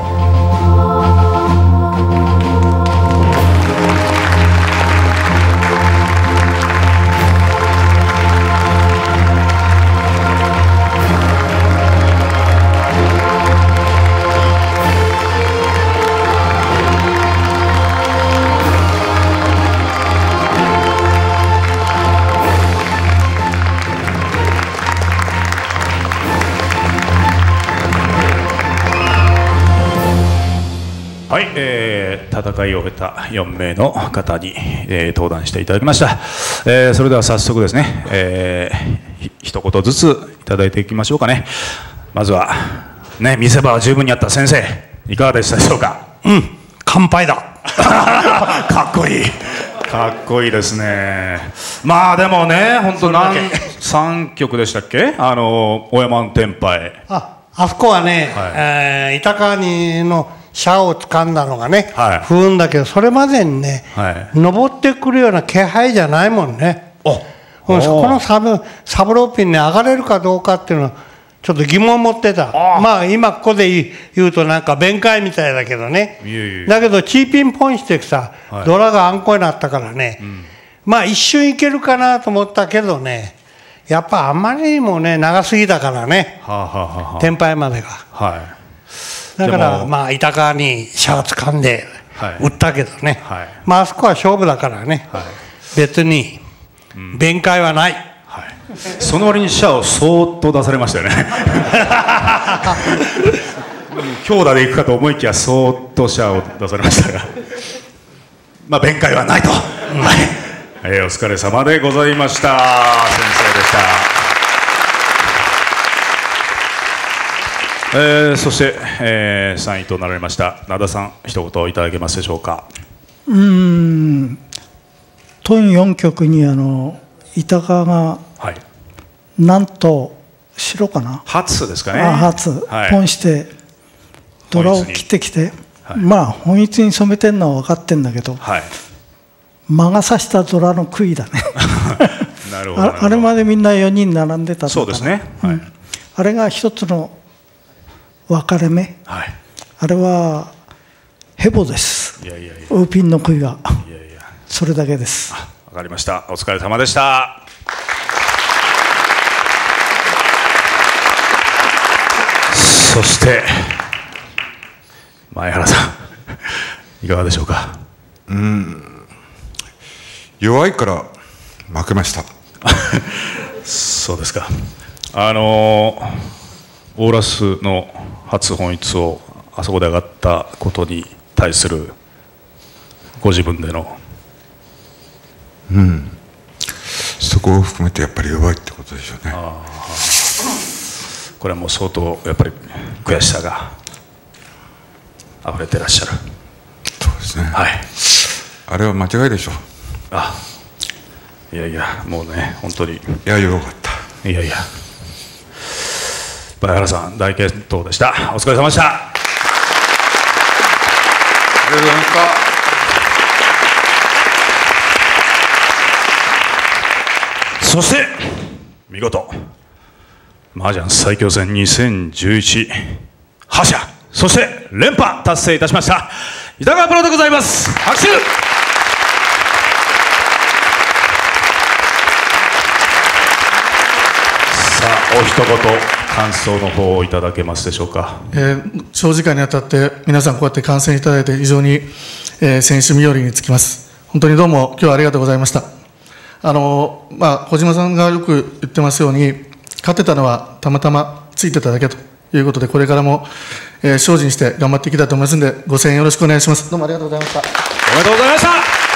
はい、戦いを終えた4名の方に、登壇していただきました。それでは早速ですね、一言ずついただいていきましょうかね。まずは、ね、見せ場は十分にあった先生、いかがでしたでしょうか。 乾杯だかっこいい。かっこいいですね。まあでもね、本当3曲でしたっけ、小山テンパイ。 あそこはね、板川にの車を掴んだのがね、不運だけど、それまでにね、登ってくるような気配じゃないもんね。そこのサブローピンに上がれるかどうかっていうのはちょっと疑問持ってた。まあ今ここで言うとなんか弁解みたいだけどね。だけどチーピンポンしてさ、ドラがあんこになったからね、まあ一瞬いけるかなと思ったけどね、やっぱあんまりにもね長すぎたからね、天敗までが。だからまあ板川にシャワー掴んで打ったけどね、まああそこは勝負だからね、別に弁解はない。 その割にシャをそーっと出されましたよね。強打でいくかと思いきやそーっとシャを出されましたが、まあ弁解はないと。お疲れ様でございました。先生でした。そして、3位となられました灘田さん、一言いただけますでしょうか。 トン4局に板川が、なんと白かな、 初ですかね。 初、ポンしてドラを切ってきて、まあ本一に染めてるのは分かってるんだけど、魔が差したドラの杭だね。 なるほど。 あれまでみんな4人並んでたんだから。 そうですね。 あれが一つの分かれ目。あれはヘボです。ウーピンの杭が。それだけです。 わかりました。お疲れ様でした。そして前原さん、いかがでしょうか。 弱いから負けました。 そうですか。オーラスの初本一をあそこで上がったことに対するご自分での。 そこを含めてやっぱり弱いってことでしょうね。 これはもう相当やっぱり悔しさが溢れてらっしゃる。 そうですね。 はい。 あれは間違いでしょう。 いやいや、もうね、本当に。 いや、よかった。 いやいや。前原さん、大健闘でした。お疲れ様でした。 ありがとうございました。 そして見事麻雀最強戦2011覇者、そして連覇達成いたしました板川プロでございます。拍手。さあ、お一言感想の方をいただけますでしょうか。 長時間にわたって皆さんこうやって観戦いただいて非常に、選手冥利につきます。本当にどうも今日はありがとうございました。小島さんがよく言ってますように、勝てたのはたまたまついてただけということで、これからも、精進して頑張っていきたいと思いますので、ご声援よろしくお願いします。どうもありがとうございました。 おめでとうございました。